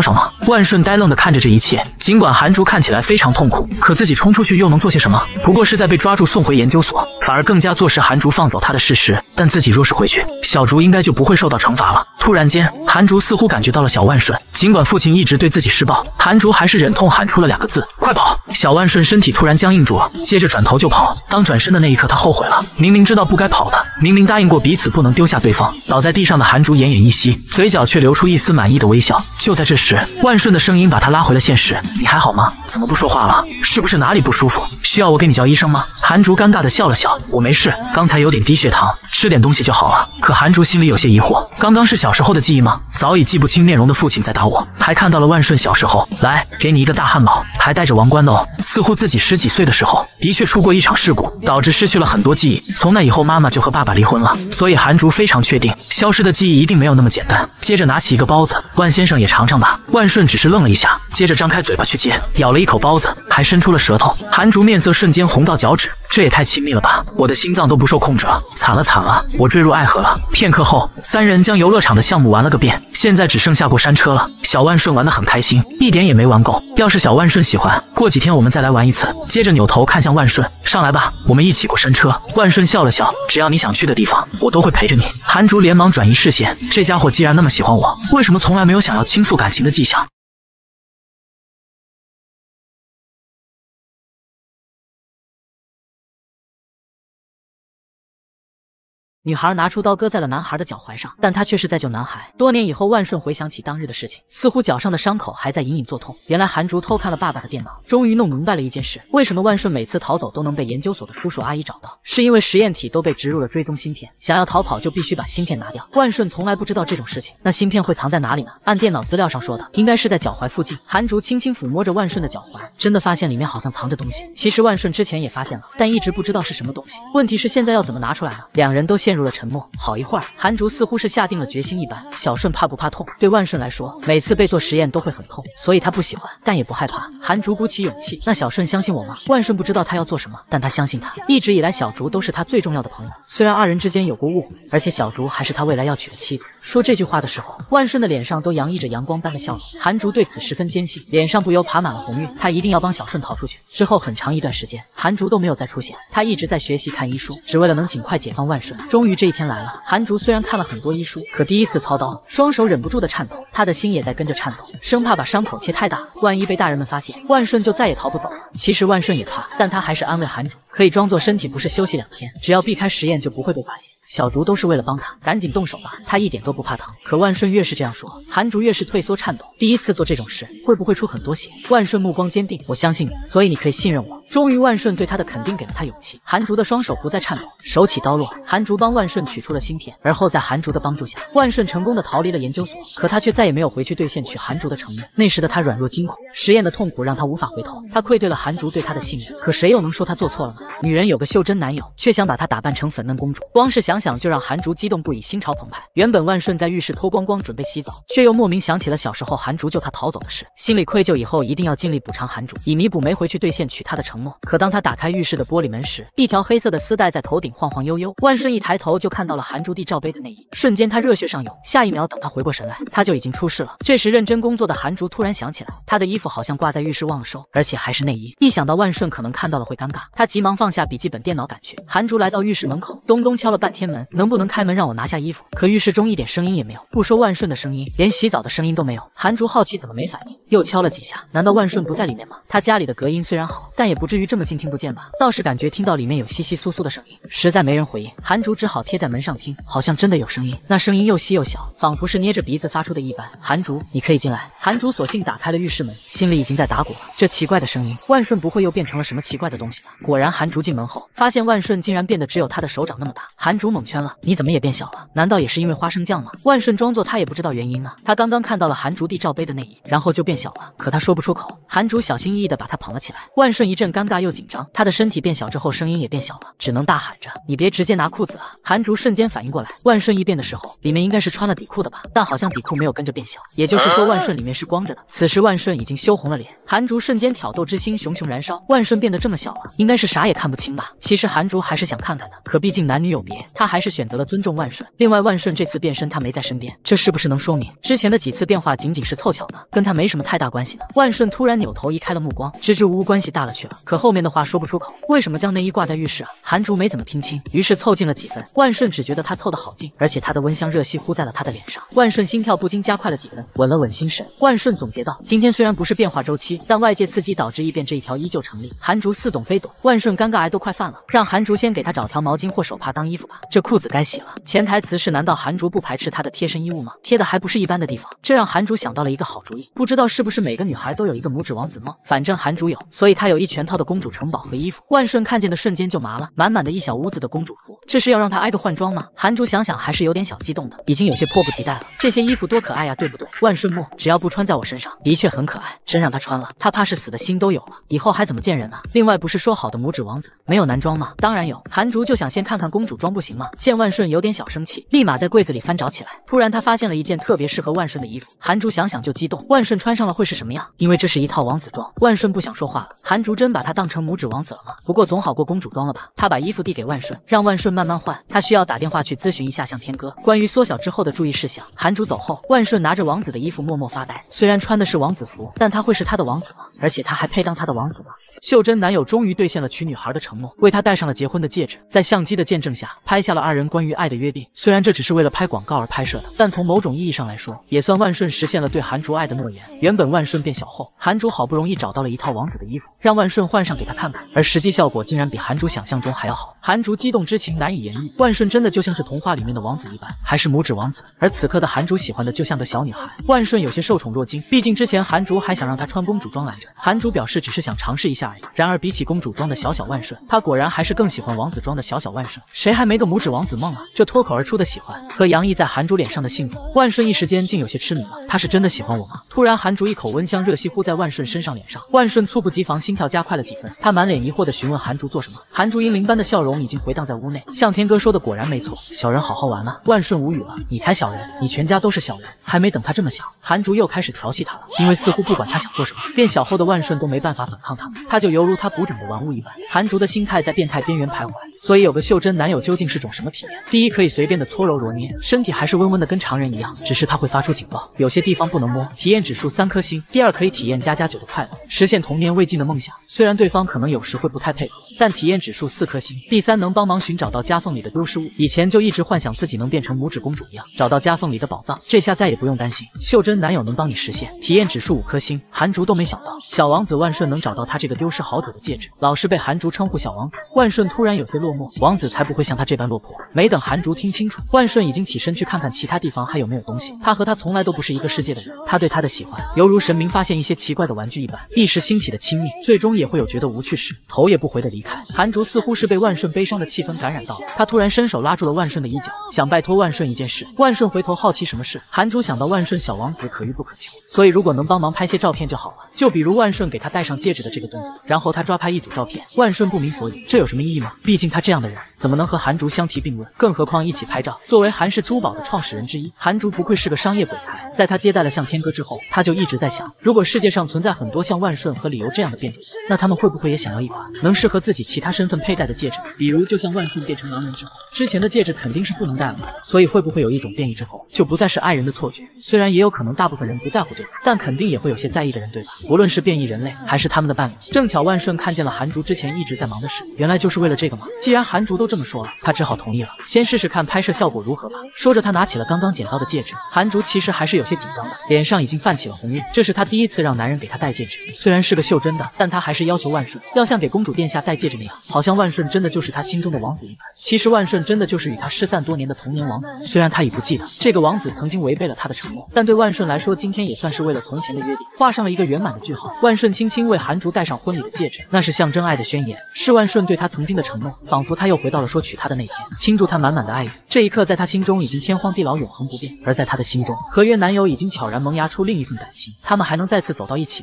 [SPEAKER 1] 万顺呆愣地看着这一切，尽管韩竹看起来非常痛苦，可自己冲出去又能做些什么？不过是在被抓住送回研究所，反而更加坐实韩竹放走他的事实。但自己若是回去，小竹应该就不会受到惩罚了。突然间，韩竹似乎感觉到了小万顺，尽管父亲一直对自己施暴，韩竹还是忍痛喊出了两个字：快跑！小万顺身体突然僵硬住了，接着转头就跑。当转身的那一刻，他后悔了，明明知道不该跑的，明明答应过彼此不能丢下对方。倒在地上的韩竹奄奄一息，嘴角却流出一丝满意的微笑。就在这时，万顺的声音把他拉回了现实：你还好吗？怎么不说话了？是不是哪里不舒服？需要我给你叫医生吗？韩竹尴尬地笑了笑：我没事，刚才有点低血糖，吃点东西就好了。可韩竹心里有些疑惑，刚刚是小时候的记忆吗？早已记不清面容的父亲在打我，还看到了万顺小时候，来，给你一个大汉堡，还带着王冠的哦。似乎自己十几岁的时候，的确出过一场事故，导致失去了很多记忆。从那以后，妈妈就和爸爸离婚了，所以韩竹非常确定，消失的记忆一定没有那么简单。接着拿起一个包子，万先生也尝尝吧。万顺只是愣了一下，接着张开嘴巴去接，咬了一口包子，还伸出了舌头。韩竹面色瞬间红到脚趾，这也太亲密了吧！我的心脏都不受控制了，惨了惨了，我坠入爱河了。片刻后，三人将游乐场的项目玩了个遍，现在只剩下过山车了。小万顺玩得很开心，一点也没玩够。要是小万顺喜欢，过几天我们再来玩一次。接着扭头看向万顺，上来吧，我们一起过山车。万顺笑了笑，只要你想去的地方，我都会陪着你。韩竹连忙转移视线，这家伙既然那么喜欢我，为什么从来没有想要倾诉感情的迹象？女孩拿出刀割在了男孩的脚踝上，但她却是在救男孩。多年以后，万顺回想起当日的事情，似乎脚上的伤口还在隐隐作痛。原来韩竹偷看了爸爸的电脑，终于弄明白了一件事：为什么万顺每次逃走都能被研究所的叔叔阿姨找到？是因为实验体都被植入了追踪芯片，想要逃跑就必须把芯片拿掉。万顺从来不知道这种事情，那芯片会藏在哪里呢？按电脑资料上说的，应该是在脚踝附近。韩竹轻轻抚摸着万顺的脚踝，真的发现里面好像藏着东西。其实万顺之前也发现了，但一直不知道是什么东西。问题是现在要怎么拿出来呢？两人都陷入了沉默。好一会儿，韩竹似乎是下定了决心一般。小顺怕不怕痛？对万顺来说，每次被做实验都会很痛，所以他不喜欢，但也不害怕。韩竹鼓起勇气：那小顺相信我吗？万顺不知道他要做什么，但他相信他。一直以来，小竹都是他最重要的朋友。虽然二人之间有过误会，而且小竹还是他未来要娶的妻子。说这句话的时候，万顺的脸上都洋溢着阳光般的笑容。韩竹对此十分坚信，脸上不由爬满了红晕。他一定要帮小顺逃出去。之后很长一段时间，韩竹都没有再出现。他一直在学习看医书，只为了能尽快解放万顺。终于这一天来了，韩竹虽然看了很多医书，可第一次操刀，双手忍不住的颤抖，他的心也在跟着颤抖，生怕把伤口切太大，万一被大人们发现，万顺就再也逃不走了。其实万顺也怕，但他还是安慰韩竹，可以装作身体不适休息两天，只要避开实验就不会被发现。小竹都是为了帮他，赶紧动手吧，他一点都不怕疼。可万顺越是这样说，韩竹越是退缩颤抖。第一次做这种事，会不会出很多血？万顺目光坚定，我相信你，所以你可以信任我。终于，万顺对他的肯定给了他勇气。韩竹的双手不再颤抖，手起刀落，韩竹帮万顺取出了芯片，而后在韩竹的帮助下，万顺成功的逃离了研究所。可他却再也没有回去兑现娶韩竹的承诺。那时的他软弱惊恐，实验的痛苦让他无法回头，他愧对了韩竹对他的信任。可谁又能说他做错了呢？女人有个袖珍男友，却想把她打扮成粉嫩公主，光是想想就让韩竹激动不已，心潮澎湃。原本万顺在浴室脱光光准备洗澡，却又莫名想起了小时候韩竹救他逃走的事，心里愧疚，以后一定要尽力补偿韩竹，以弥补没回去兑现娶她的承诺。可当他打开浴室的玻璃门时，一条黑色的丝带在头顶晃晃悠悠。万顺一抬头就看到了韩竹递罩杯的内衣，瞬间他热血上涌。下一秒，等他回过神来，他就已经出事了。这时认真工作的韩竹突然想起来，他的衣服好像挂在浴室忘了收，而且还是内衣。一想到万顺可能看到了会尴尬，他急忙放下笔记本电脑赶去。韩竹来到浴室门口，咚咚敲了半天门，能不能开门让我拿下衣服？可浴室中一点声音也没有，不说万顺的声音，连洗澡的声音都没有。韩竹好奇怎么没反应，又敲了几下，难道万顺不在里面吗？他家里的隔音虽然好，但也不至于这么近听不见吧？倒是感觉听到里面有窸窸窣窣的声音，实在没人回应，韩竹只好贴在门上听，好像真的有声音，那声音又细又小，仿佛是捏着鼻子发出的一般。韩竹，你可以进来。韩竹索性打开了浴室门，心里已经在打鼓了。这奇怪的声音，万顺不会又变成了什么奇怪的东西吧？果然，韩竹进门后，发现万顺竟然变得只有他的手掌那么大。韩竹蒙圈了，你怎么也变小了？难道也是因为花生酱吗？万顺装作他也不知道原因呢。他刚刚看到了韩竹递罩杯的内衣，然后就变小了，可他说不出口。韩竹小心翼翼地把他捧了起来。万顺一阵尴尬又紧张，他的身体变小之后，声音也变小了，只能大喊着：“你别直接拿裤子啊！”韩竹瞬间反应过来，万顺一变的时候，里面应该是穿了底裤的吧？但好像底裤没有跟着变小，也就是说万顺里面是光着的。此时万顺已经羞红了脸， 韩竹瞬间挑逗之心熊熊燃烧，万顺变得这么小了，应该是啥也看不清吧？其实韩竹还是想看看的，可毕竟男女有别，他还是选择了尊重万顺。另外，万顺这次变身他没在身边，这是不是能说明之前的几次变化仅仅是凑巧呢？跟他没什么太大关系呢？万顺突然扭头移开了目光，支支吾吾关系大了去了，可后面的话说不出口。为什么将内衣挂在浴室啊？韩竹没怎么听清，于是凑近了几分。万顺只觉得他凑得好近，而且他的温香热气呼在了他的脸上，万顺心跳不禁加快了几分，稳了稳心神。万顺总结道：今天虽然不是变化周期，但外界刺激导致异变这一条依旧成立。韩竹似懂非懂，万顺尴尬癌都快犯了，让韩竹先给他找条毛巾或手帕当衣服吧，这裤子该洗了。潜台词是，难道韩竹不排斥他的贴身衣物吗？贴的还不是一般的地方，这让韩竹想到了一个好主意。不知道是不是每个女孩都有一个拇指王子梦，反正韩竹有，所以她有一全套的公主城堡和衣服。万顺看见的瞬间就麻了，满满的一小屋子的公主服，这是要让她挨个换装吗？韩竹想想还是有点小激动的，已经有些迫不及待了。这些衣服多可爱呀，对不对？万顺默，只要不穿在我身上，的确很可爱。真让她穿了，她怕是死的心都有了，以后还怎么见人啊？另外不是说好的拇指王子没有男装吗？当然有。韩竹就想先看看公主装不行吗？见万顺有点小生气，立马在柜子里翻找起来。突然他发现了一件特别适合万顺的衣服，韩竹想想就激动，万顺穿上了会是什么样？因为这是一套王子装。万顺不想说话了，韩竹真把他当成拇指王子了吗？不过总好过公主装了吧。他把衣服递给万顺，让万顺慢慢换，他需要打电话去咨询一下向天歌关于缩小之后的注意事项。韩竹走后，万顺拿着王子的衣服默默发呆，虽然穿的是王子服，但他会是他的王子吗？而且他还配当他的王子吗？秀珍男友终于兑现了娶女孩的承诺，为她戴上了结婚的戒指，在相机的见证下拍下了二人关于爱的约定。虽然这只是为了拍广告而拍摄的，但从某种意义上来说，也算万顺实现了对韩竹爱的诺言。原本万顺变小后，韩竹好不容易找到了一套王子的衣服，让万顺换上给他看看，而实际效果竟然比韩竹想象中还要好。韩竹激动之情难以言喻，万顺真的就像是童话里面的王子一般，还是拇指王子。而此刻的韩竹喜欢的就像个小女孩，万顺有些受宠若惊，毕竟之前韩竹还想让她穿公主装来着。韩竹表示只是想尝试一下而已。然而比起公主装的小小万顺，他果然还是更喜欢王子装的小小万顺。谁还没个拇指王子梦啊？这脱口而出的喜欢和洋溢在韩竹脸上的幸福，万顺一时间竟有些痴迷了。他是真的喜欢我吗？突然韩竹一口温香热气呼在万顺身上脸上，万顺猝不及防，心跳加快了几分。他满脸疑惑地询问韩竹做什么。韩竹银铃般的笑容已经回荡在屋内。向天歌说的果然没错，小人好好玩了。万顺无语了，你才小人，你全家都是小人。还没等他这么想，韩竹又开始调戏他了，因为似乎不管他想做什么，变小后的万顺都没办法反抗他，他就犹如他捕掌的玩物一般。韩竹的心态在变态边缘徘徊，所以有个秀珍男友究竟是种什么体验？第一，可以随便的搓揉揉捏，身体还是温温的跟常人一样，只是他会发出警报，有些地方不能摸，体验指数三颗星。第二，可以体验加加九的快乐，实现童年未尽的梦想，虽然对方可能有时会不太配合，但体验指数四颗星。第三，能帮忙寻找到夹缝里的丢失物，以前就一直幻想自己能变成拇指公主一样，找到夹缝里的宝藏，这下再也不用担心，秀珍男友能帮你实现，体验指数五颗星。韩竹都没想到小王子万顺能找到他这个丢失好久的戒指，老是被韩竹称呼小王子。万顺突然有些落寞，王子才不会像他这般落魄。没等韩竹听清楚，万顺已经起身去看看其他地方还有没有东西。他和他从来都不是一个世界的人，他对他的喜欢犹如神明发现一些奇怪的玩具一般，一时兴起的亲密，最终也会有觉得无趣时头也不回的离开。韩竹似乎是被万顺悲伤的气氛感染到了，他突然伸手拉住了万顺的衣角，想拜托万顺一件事。万顺回头好奇什么事，韩竹想到万顺小王子可遇不可求，所以如果能帮忙拍些照片就好了，就比如万顺给他戴上戒指的这个动作，然后他抓拍一组照片。万顺不明所以，这有什么意义吗？毕竟他这样的人怎么能和韩竹相提并论，更何况一起拍照。作为韩氏珠宝的创始人之一，韩竹不愧是个商业鬼才。在他接待了向天歌之后，他就一直在想，如果世界上存在很多像万顺和理由这样的变种，那他们会不会也想要一款能适合自己其他身份佩戴的戒指？比如就像万顺变成狼人之后，之前的戒指肯定是不能戴了，所以会不会有一种变异之后就不再是爱人的错觉？虽然也有可能大部分人不在乎这个，但肯定也会有些在意的人，对吧？无论是变异人类还是他们的伴侣。正巧万顺看见了韩竹之前一直在忙的事，原来就是为了这个吗？既然韩竹都这么说了，他只好同意了，先试试看拍摄效果如何吧。说着他拿起了刚刚捡到的戒指，韩竹其实还是有些紧张的，脸上已经泛起了红晕。这是他第一次让男人给他戴戒指，虽然是个袖珍的，但他还是要求万顺要像给公主殿下戴戒指那样，好像万顺真的就是他心中的王子一般。其实万顺真的就是与他失散多年的童年王子，虽然他已不记得这个王子曾经违背了他的承诺，但对万顺来说，今天也算是为了从前的约定画上了一个圆满的句号。万顺轻轻为韩竹戴上婚礼的戒指，那是象征爱的宣言，是万顺对他曾经的承诺，仿佛他又回到了说娶她的那天，倾注他满满的爱语。这一刻在他心中已经天荒地老，永恒不变。而在他的心中，合约男友已经悄然萌芽出另一份感情，他们还能再次走到一起吗？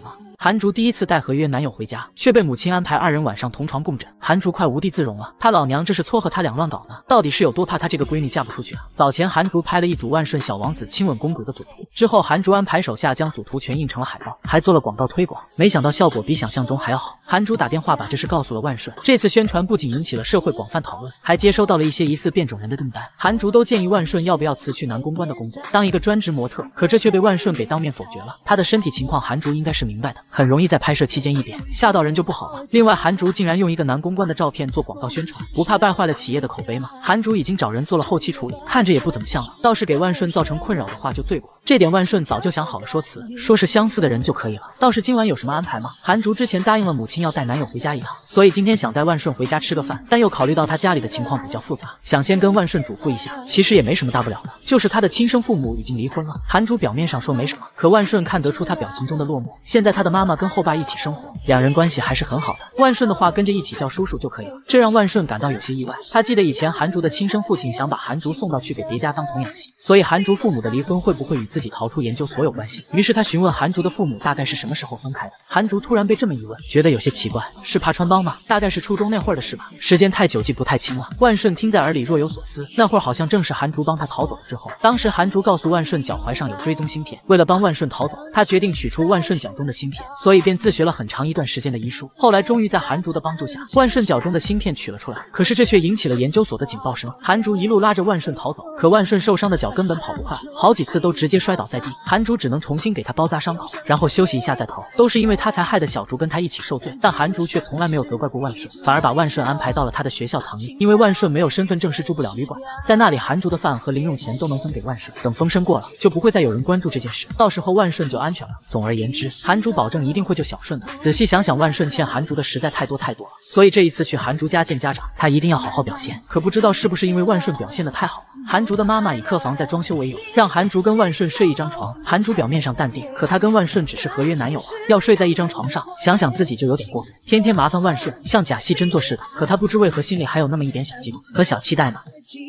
[SPEAKER 1] 韩竹第一次带合约男友回家，却被母亲安排二人晚上同床共枕，韩竹快无地自容了。他老娘这是撮合他俩乱搞呢，到底是有多怕他这个闺女嫁不出去啊？早前韩竹拍了一组万顺小王子亲吻公主的组图，之后韩竹安排手下将组图全印成了海报，还做了广告推广，没想到效果比想象中还要好。韩竹打电话把这事告诉了万顺，这次宣传不仅引起了社会广泛讨论，还接收到了一些疑似变种人的订单。韩竹都建议万顺要不要辞去男公关的工作，当一个专职模特，可这却被万顺给当面否决了。他的身体情况韩竹应该是明白的，很容易在拍摄期间异变，吓到人就不好了。另外，韩竹竟然用一个男公关的照片做广告宣传，不怕败坏了企业的口碑吗？韩竹已经找人做了后期处理，看着也不怎么像了，倒是给万顺造成困扰的话就罪过。这点万顺早就想好了说辞，说是相似的人就可以了。倒是今晚有什么安排吗？韩竹之前答应了母亲要带男友回家一趟，所以今天想带万顺回家吃个饭，但又考虑到他家里的情况比较复杂，想先跟万顺嘱咐一下，其实也没什么大不了的，就是他的亲生父母已经离婚了。韩竹表面上说没什么，可万顺看得出他表情中的落寞。现在他的妈妈跟后爸一起生活，两人关系还是很好的。万顺的话跟着一起叫叔叔就可以了，这让万顺感到有些意外。他记得以前韩竹的亲生父亲想把韩竹送到去给别家当童养媳，所以韩竹父母的离婚会不会与自己逃出研究所有关系？于是他询问韩竹的父母大概是什么时候分开的。韩竹突然被这么一问，觉得有些奇怪，是怕穿帮吗？大概是初中那会儿的事吧，时间太久记不太清了。万顺听在耳里若有所思，那会儿好像正是韩竹帮他逃走了之后。当时韩竹告诉万顺脚踝上有追踪芯片，为了帮万顺逃走，他决定取出万顺脚中的芯片，所以便自学了很长一段时间的医术。后来终于在韩竹的帮助下，万顺脚中的芯片取了出来，可是这却引起了研究所的警报声。韩竹一路拉着万顺逃走，可万顺受伤的脚根本跑不快，好几次都直接摔倒在地，韩竹只能重新给他包扎伤口，然后休息一下再逃。都是因为他才害得小竹跟他一起受罪，但韩竹却从来没有责怪过万顺，反而把万顺安排到了他的学校藏匿。因为万顺没有身份证是住不了旅馆的，在那里韩竹的饭和零用钱都能分给万顺，等风声过了就不会再有人关注这件事，到时候万顺就安全了。总而言之，韩竹保证一定会救小顺的。仔细想想，万顺欠韩竹的实在太多太多了，所以这一次去韩竹家见家长，他一定要好好表现。可不知道是不是因为万顺表现得太好了，韩竹的妈妈以客房在装修为由，让韩竹跟万顺睡一张床。韩竹表面上淡定，可他跟万顺只是合约男友啊，要睡在一张床上，想想自己就有点过分，天天麻烦万顺，像假戏真做似的。可他不知为何心里还有那么一点小嫉妒和小期待呢。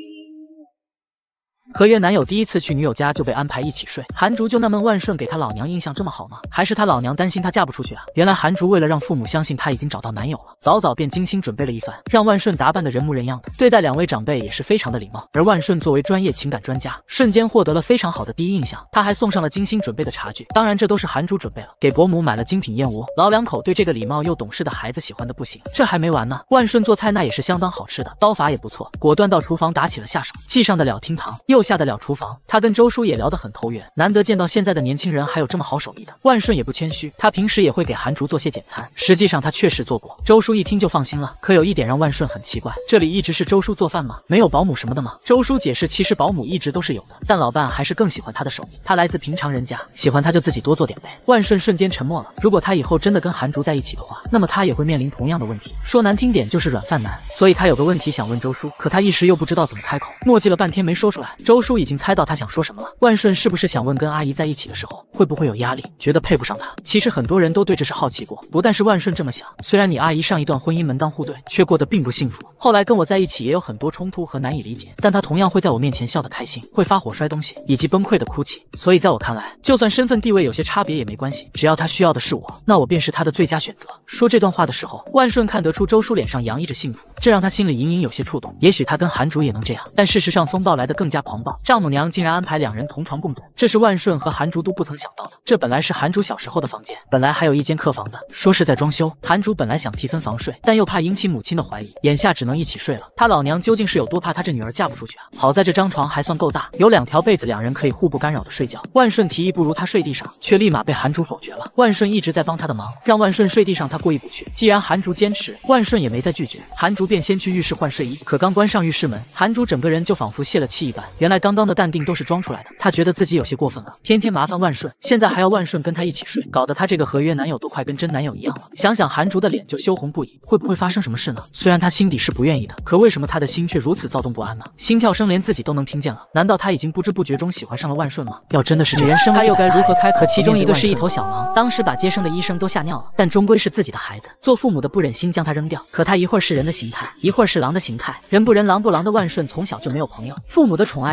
[SPEAKER 1] 合约男友第一次去女友家就被安排一起睡，韩竹就纳闷万顺给他老娘印象这么好吗？还是他老娘担心他嫁不出去啊？原来韩竹为了让父母相信他已经找到男友了，早早便精心准备了一番，让万顺打扮得人模人样的，对待两位长辈也是非常的礼貌。而万顺作为专业情感专家，瞬间获得了非常好的第一印象。他还送上了精心准备的茶具，当然这都是韩竹准备了，给伯母买了精品燕窝。老两口对这个礼貌又懂事的孩子喜欢的不行。这还没完呢，万顺做菜那也是相当好吃的，刀法也不错，果断到厨房打起了下手，既上得了厅堂，又下得了厨房。他跟周叔也聊得很投缘，难得见到现在的年轻人还有这么好手艺的。万顺也不谦虚，他平时也会给韩竹做些简餐，实际上他确实做过。周叔一听就放心了。可有一点让万顺很奇怪，这里一直是周叔做饭吗？没有保姆什么的吗？周叔解释，其实保姆一直都是有的，但老伴还是更喜欢他的手艺，他来自平常人家，喜欢他就自己多做点呗。万顺瞬间沉默了。如果他以后真的跟韩竹在一起的话，那么他也会面临同样的问题，说难听点就是软饭男。所以他有个问题想问周叔，可他一时又不知道怎么开口，墨迹了半天没说出来。周叔已经猜到他想说什么了。万顺是不是想问跟阿姨在一起的时候会不会有压力，觉得配不上他？其实很多人都对这事好奇过，不但是万顺这么想，虽然你阿姨上一段婚姻门当户对，却过得并不幸福，后来跟我在一起也有很多冲突和难以理解，但她同样会在我面前笑得开心，会发火摔东西，以及崩溃的哭泣。所以在我看来，就算身份地位有些差别也没关系，只要她需要的是我，那我便是她的最佳选择。说这段话的时候，万顺看得出周叔脸上洋溢着幸福，这让他心里隐隐有些触动。也许他跟韩竹也能这样，但事实上风暴来得更加狂暴，丈母娘竟然安排两人同床共枕，这是万顺和韩竹都不曾想到的。这本来是韩竹小时候的房间，本来还有一间客房的，说是在装修。韩竹本来想提分房睡，但又怕引起母亲的怀疑，眼下只能一起睡了。他老娘究竟是有多怕他这女儿嫁不出去啊？好在这张床还算够大，有两条被子，两人可以互不干扰的睡觉。万顺提议不如他睡地上，却立马被韩竹否决了。万顺一直在帮他的忙，让万顺睡地上他过意不去。既然韩竹坚持，万顺也没再拒绝。韩竹便先去浴室换睡衣，可刚关上浴室门，韩竹整个人就仿佛泄了气一般。原来刚刚的淡定都是装出来的，他觉得自己有些过分了，天天麻烦万顺，现在还要万顺跟他一起睡，搞得他这个合约男友都快跟真男友一样了。想想韩竹的脸就羞红不已，会不会发生什么事呢？虽然他心底是不愿意的，可为什么他的心却如此躁动不安呢？心跳声连自己都能听见了，难道他已经不知不觉中喜欢上了万顺吗？要真的是这样，他又该如何开口？可其中一个是一头小狼，当时把接生的医生都吓尿了，但终归是自己的孩子，做父母的不忍心将他扔掉。可他一会儿是人的形态，一会儿是狼的形态，人不人狼不狼的万顺从小就没有朋友，父母的宠爱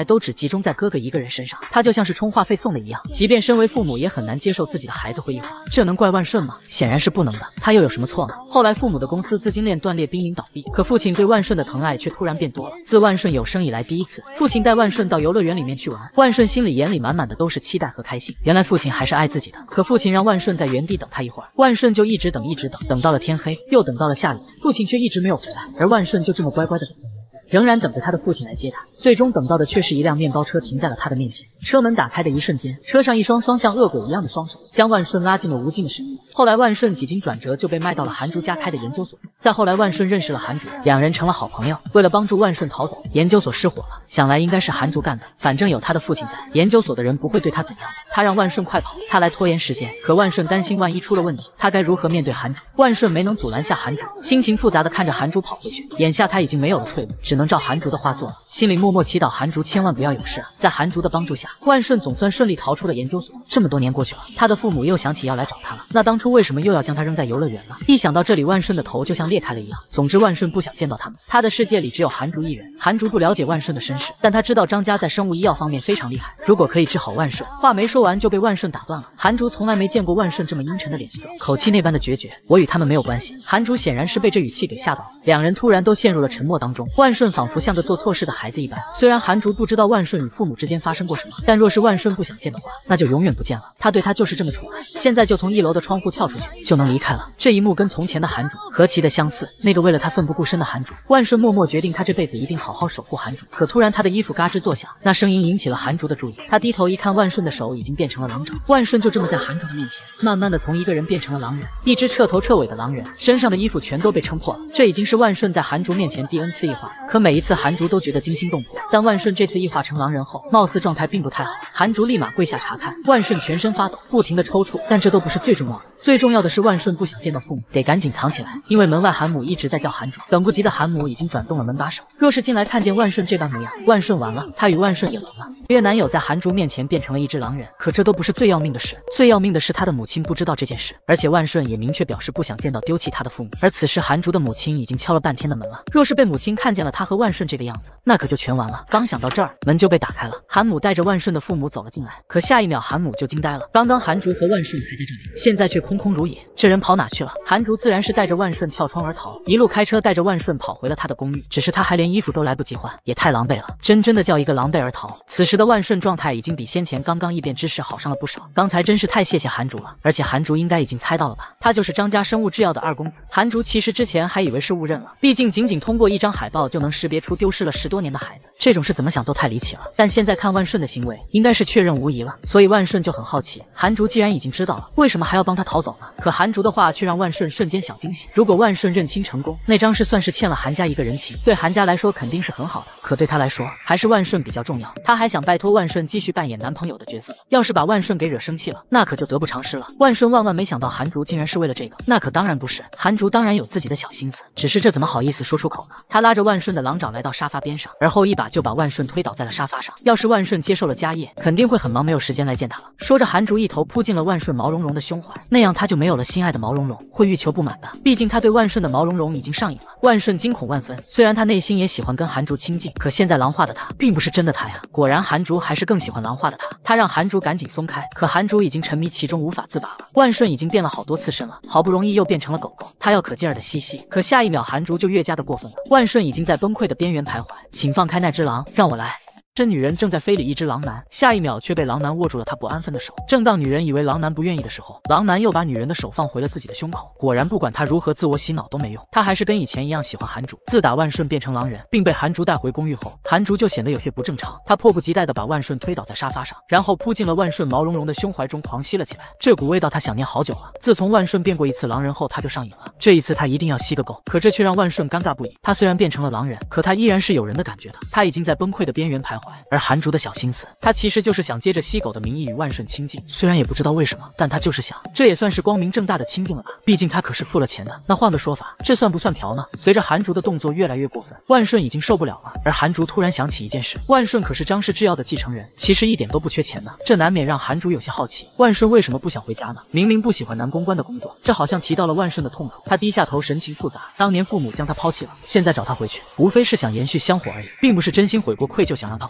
[SPEAKER 1] 来都只集中在哥哥一个人身上，他就像是充话费送的一样，即便身为父母也很难接受自己的孩子会异化，这能怪万顺吗？显然是不能的，他又有什么错呢？后来父母的公司资金链断裂，濒临倒闭，可父亲对万顺的疼爱却突然变多了。自万顺有生以来第一次，父亲带万顺到游乐园里面去玩，万顺心里眼里满满的都是期待和开心。原来父亲还是爱自己的，可父亲让万顺在原地等他一会儿，万顺就一直等一直等，等到了天黑，又等到了下雨，父亲却一直没有回来，而万顺就这么乖乖的等。仍然等着他的父亲来接他，最终等到的却是一辆面包车停在了他的面前。车门打开的一瞬间，车上一双双像恶鬼一样的双手将万顺拉进了无尽的深渊。后来万顺几经转折就被卖到了韩竹家开的研究所，再后来万顺认识了韩竹，两人成了好朋友。为了帮助万顺逃走，研究所失火了，想来应该是韩竹干的，反正有他的父亲在，研究所的人不会对他怎样的。他让万顺快跑，他来拖延时间，可万顺担心万一出了问题，他该如何面对韩竹？万顺没能阻拦下韩竹，心情复杂的看着韩竹跑回去，眼下他已经没有了退路，只能照韩竹的话做了，心里默默祈祷韩竹千万不要有事啊。在韩竹的帮助下，万顺总算顺利逃出了研究所。这么多年过去了，他的父母又想起要来找他了，那当初为什么又要将他扔在游乐园呢？一想到这里，万顺的头就像裂开了一样。总之万顺不想见到他们，他的世界里只有韩竹一人。韩竹不了解万顺的身世，但他知道张家在生物医药方面非常厉害，如果可以治好万顺。话没说完就被万顺打断了。韩竹从来没见过万顺这么阴沉的脸色，口气那般的决绝，我与他们没有关系。韩竹显然是被这语气给吓到了，两人突然都陷入了沉默当中。万顺仿佛像个做错事的孩子一般，虽然韩竹不知道万顺与父母之间发生过什么，但若是万顺不想见的话，那就永远不见了。他对他就是这么宠爱，现在就从一楼的窗户跳出去就能离开了。这一幕跟从前的韩竹何其的相似，那个为了他奋不顾身的韩竹。万顺默默决定他这辈子一定好好守护韩竹，可突然他的衣服嘎吱作响，那声音引起了韩竹的注意。他低头一看，万顺的手已经变成了狼爪，万顺就这么在韩竹的面前慢慢的从一个人变成了狼人，一只彻头彻尾的狼人，身上的衣服全都被撑破了。这已经是万顺在韩竹面前第 N 次异化，可每一次韩竹都觉得惊心动魄，但万顺这次异化成狼人后，貌似状态并不太好。韩竹立马跪下查看，万顺全身发抖，不停的抽搐，但这都不是最重要的。最重要的是万顺不想见到父母，得赶紧藏起来，因为门外韩母一直在叫韩竹。等不及的韩母已经转动了门把手，若是进来看见万顺这般模样，万顺完了，他与万顺也完了。越男友在韩竹面前变成了一只狼人，可这都不是最要命的事，最要命的是他的母亲不知道这件事，而且万顺也明确表示不想见到丢弃他的父母。而此时韩竹的母亲已经敲了半天的门了，若是被母亲看见了他和万顺这个样子，那可就全完了。刚想到这儿，门就被打开了，韩母带着万顺的父母走了进来，可下一秒韩母就惊呆了，刚刚韩竹和万顺还在这里，现在却空空如也，这人跑哪去了？韩竹自然是带着万顺跳窗而逃，一路开车带着万顺跑回了他的公寓，只是他还连衣服都来不及换，也太狼狈了，真真的叫一个狼狈而逃。此时的万顺状态已经比先前刚刚异变之时好上了不少，刚才真是太谢谢韩竹了，而且韩竹应该已经猜到了吧，他就是张家生物制药的二公子。韩竹其实之前还以为是误认了，毕竟仅仅通过一张海报就能识别出丢失了十多年的孩子，这种事怎么想都太离奇了。但现在看万顺的行为，应该是确认无疑了，所以万顺就很好奇，韩竹既然已经知道了，为什么还要帮他逃走呢？可韩竹的话却让万顺瞬间小惊喜，如果万顺认亲成功，那张是算是欠了韩家一个人情，对韩家来说肯定是很好的，可对他来说还是万顺比较重要，他还想拜托万顺继续扮演男朋友的角色，要是把万顺给惹生气了，那可就得不偿失了。万顺万万没想到韩竹竟然是为了这个，那可当然不是，韩竹当然有自己的小心思，只是这怎么好意思说出口呢？他拉着万顺的狼爪来到沙发边上，而后一把就把万顺推倒在了沙发上。要是万顺接受了家业，肯定会很忙，没有时间来见他了。说着，韩竹一头扑进了万顺毛茸茸的胸怀，那样他就没有了心爱的毛茸茸，会欲求不满的。毕竟他对万顺的毛茸茸已经上瘾了。万顺惊恐万分，虽然他内心也喜欢跟韩竹亲近，可现在狼化的他并不是真的他呀。果然，韩竹还是更喜欢狼化的他。他让韩竹赶紧松开，可韩竹已经沉迷其中无法自拔了。万顺已经变了好多次身了，好不容易又变成了狗狗，他要可劲儿的嬉戏，可下一秒韩竹就越加的过分了。万顺已经在崩溃的边缘徘徊，请放开那只狼，让我来。这女人正在非礼一只狼男，下一秒却被狼男握住了她不安分的手。正当女人以为狼男不愿意的时候，狼男又把女人的手放回了自己的胸口。果然，不管他如何自我洗脑都没用，他还是跟以前一样喜欢韩竹。自打万顺变成狼人，并被韩竹带回公寓后，韩竹就显得有些不正常。他迫不及待地把万顺推倒在沙发上，然后扑进了万顺毛茸茸的胸怀中，狂吸了起来。这股味道他想念好久了。自从万顺变过一次狼人后，他就上瘾了。这一次他一定要吸个够。可这却让万顺尴尬不已。他虽然变成了狼人，可他依然是有人的感觉的。他已经在崩溃的边缘徘徊，而韩竹的小心思，他其实就是想借着吸狗的名义与万顺亲近，虽然也不知道为什么，但他就是想，这也算是光明正大的亲近了吧？毕竟他可是付了钱的。那换个说法，这算不算嫖呢？随着韩竹的动作越来越过分，万顺已经受不了了。而韩竹突然想起一件事，万顺可是张氏制药的继承人，其实一点都不缺钱呢。这难免让韩竹有些好奇，万顺为什么不想回家呢？明明不喜欢男公关的工作，这好像提到了万顺的痛处。他低下头，神情复杂。当年父母将他抛弃了，现在找他回去，无非是想延续香火而已，并不是真心悔过愧疚想让他回。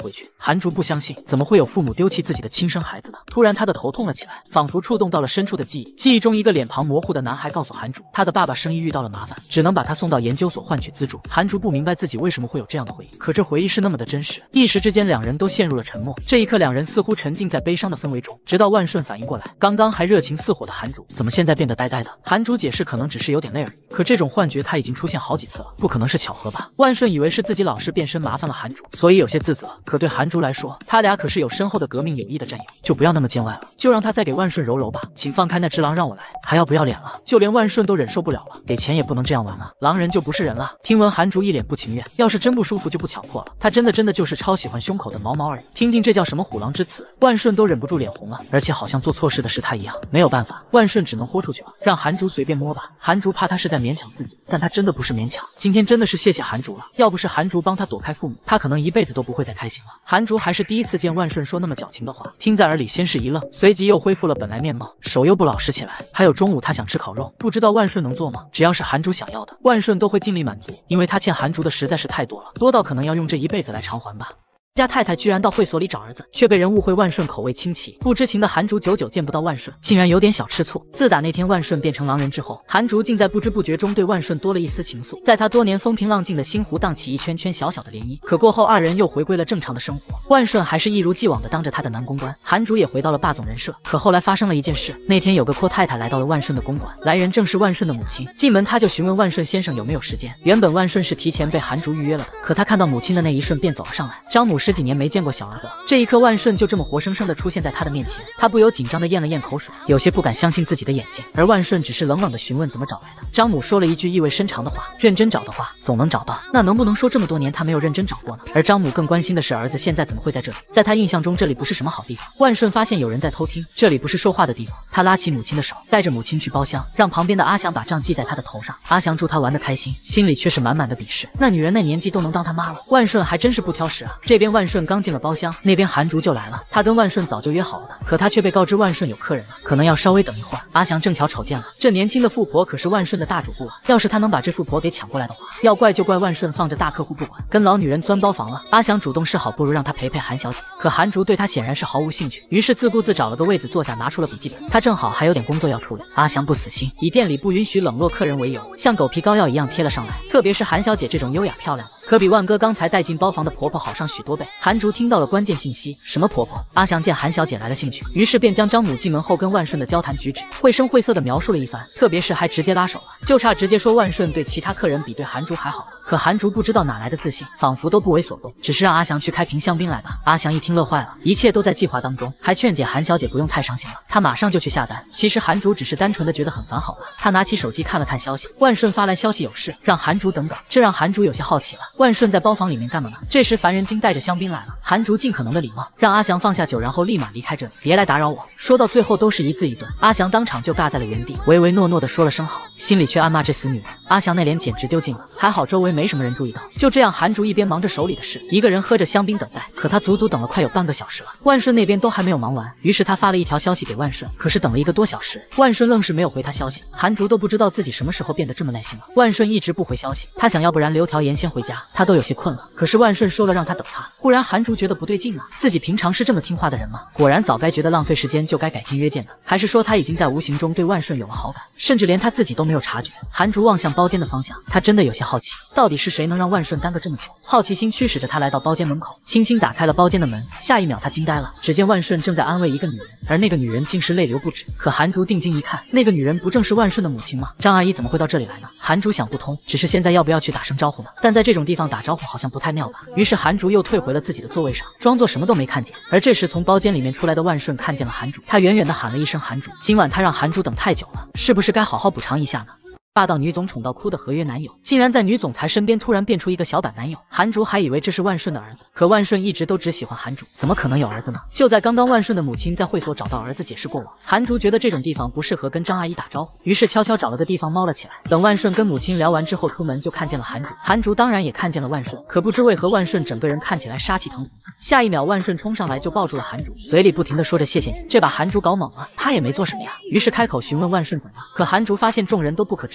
[SPEAKER 1] 回去。韩竹不相信，怎么会有父母丢弃自己的亲生孩子呢？突然他的头痛了起来，仿佛触动到了深处的记忆。记忆中一个脸庞模糊的男孩告诉韩竹，他的爸爸生意遇到了麻烦，只能把他送到研究所换取资助。韩竹不明白自己为什么会有这样的回忆，可这回忆是那么的真实。一时之间，两人都陷入了沉默。这一刻，两人似乎沉浸在悲伤的氛围中，直到万顺反应过来，刚刚还热情似火的韩竹，怎么现在变得呆呆的？韩竹解释，可能只是有点累而已。可这种幻觉他已经出现好几次了，不可能是巧合吧？万顺以为是自己老是变身麻烦了韩竹，所以有些自责。可对韩竹来说，他俩可是有深厚的革命友谊的战友，就不要那么见外了，就让他再给万顺揉揉吧。请放开那只狼，让我来。还要不要脸了？就连万顺都忍受不了了，给钱也不能这样玩了，狼人就不是人了。听闻韩竹一脸不情愿，要是真不舒服就不强迫了，他真的真的就是超喜欢胸口的毛毛而已。听听这叫什么虎狼之词，万顺都忍不住脸红了，而且好像做错事的是他一样。没有办法，万顺只能豁出去了，让韩竹随便摸吧。韩竹怕他是在勉强自己，但他真的不是勉强。今天真的是谢谢韩竹了，要不是韩竹帮他躲开父母，他可能一辈子都不会再开心了。韩竹还是第一次见万顺说那么矫情的话，听在耳里先是一愣，随即又恢复了本来面貌，手又不老实起来。还有中午他想吃烤肉，不知道万顺能做吗？只要是韩竹想要的，万顺都会尽力满足，因为他欠韩竹的实在是太多了，多到可能要用这一辈子来偿还吧。家太太居然到会所里找儿子，却被人误会万顺口味清奇。不知情的韩竹久久见不到万顺，竟然有点小吃醋。自打那天万顺变成狼人之后，韩竹竟在不知不觉中对万顺多了一丝情愫，在他多年风平浪静的心湖荡起一圈圈小小的涟漪。可过后二人又回归了正常的生活，万顺还是一如既往的当着他的男公关，韩竹也回到了霸总人设。可后来发生了一件事，那天有个阔太太来到了万顺的公馆，来人正是万顺的母亲。进门他就询问万顺先生有没有时间。原本万顺是提前被韩竹预约了的，可他看到母亲的那一瞬便走了上来。张母十几年没见过小儿子，这一刻万顺就这么活生生的出现在他的面前，他不由紧张的咽了咽口水，有些不敢相信自己的眼睛。而万顺只是冷冷的询问怎么找来的。张母说了一句意味深长的话，认真找的话总能找到，那能不能说这么多年他没有认真找过呢？而张母更关心的是儿子现在怎么会在这里，在他印象中这里不是什么好地方。万顺发现有人在偷听，这里不是说话的地方，他拉起母亲的手，带着母亲去包厢，让旁边的阿祥把账记在他的头上。阿祥祝他玩得开心，心里却是满满的鄙视，那女人那年纪都能当他妈了。万顺还真是不挑食啊。这边万顺刚进了包厢，那边韩竹就来了，他跟万顺早就约好了的，可他却被告知万顺有客人了，可能要稍微等一会儿。阿祥正巧瞅见了，这年轻的富婆可是万顺的大主顾啊，要是他能把这富婆给抢过来的话，要怪就怪万顺放着大客户不管，跟老女人钻包房了。阿祥主动示好，不如让他陪陪韩小姐，可韩竹对他显然是毫无兴趣，于是自顾自找了个位子坐下，拿出了笔记本，他正好还有点工作要处理。阿祥不死心，以店里不允许冷落客人为由，像狗皮膏药一样贴了上来，特别是韩小姐这种优雅漂亮的，可比万哥刚才带进包房的婆婆好上许多倍。韩竹听到了关键信息，什么婆婆？阿祥见韩小姐来了兴趣，于是便将张母进门后跟万顺的交谈举止绘声绘色的描述了一番，特别是还直接拉手了，就差直接说万顺对其他客人比对韩竹还好。可韩竹不知道哪来的自信，仿佛都不为所动，只是让阿祥去开瓶香槟来吧。阿祥一听乐坏了，一切都在计划当中，还劝解韩小姐不用太伤心了，他马上就去下单。其实韩竹只是单纯的觉得很烦好了，他拿起手机看了看消息，万顺发来消息有事，让韩竹等等，这让韩竹有些好奇了，万顺在包房里面干嘛呢？这时樊人精带着香槟来了，韩竹尽可能的礼貌，让阿祥放下酒，然后立马离开这里，别来打扰我。说到最后都是一字一顿，阿祥当场就尬在了原地，唯唯诺诺的说了声好，心里却暗骂这死女人。阿祥那脸简直丢尽了，还好周围没什么人注意到。就这样，韩竹一边忙着手里的事，一个人喝着香槟等待。可他足足等了快有半个小时了，万顺那边都还没有忙完，于是他发了一条消息给万顺，可是等了一个多小时，万顺愣是没有回他消息。韩竹都不知道自己什么时候变得这么耐心了。万顺一直不回消息，他想要不然留条言先回家，他都有些困了。可是万顺说了让他等他，忽然韩竹觉得不对劲了，自己平常是这么听话的人吗？果然早该觉得浪费时间就该改天约见的，还是说他已经在无形中对万顺有了好感，甚至连他自己都没有察觉。韩竹望向包间的方向，他真的有些好奇，到底是谁能让万顺耽搁这么久？好奇心驱使着他来到包间门口，轻轻打开了包间的门。下一秒他惊呆了，只见万顺正在安慰一个女人，而那个女人竟是泪流不止。可韩竹定睛一看，那个女人不正是万顺的母亲吗？张阿姨怎么会到这里来呢？韩竹想不通，只是现在要不要去打声招呼呢？但在这种地方打招呼好像不太妙吧。于是韩竹又退回了自己的座位上，装作什么都没看见。而这时从包间里面出来的万顺看见了韩竹，他远远地喊了一声韩竹，今晚他让韩竹等太久了，是不是该好好补偿一下呢？霸道女总宠到哭的合约男友，竟然在女总裁身边突然变出一个小板男友。韩竹还以为这是万顺的儿子，可万顺一直都只喜欢韩竹，怎么可能有儿子呢？就在刚刚，万顺的母亲在会所找到儿子解释过往，韩竹觉得这种地方不适合跟张阿姨打招呼，于是悄悄找了个地方猫了起来。等万顺跟母亲聊完之后出门，就看见了韩竹，韩竹当然也看见了万顺，可不知为何万顺整个人看起来杀气腾腾。下一秒，万顺冲上来就抱住了韩竹，嘴里不停的说着谢谢你，这把韩竹搞懵了，他也没做什么呀，于是开口询问万顺怎么了。可韩竹发现众人都不可置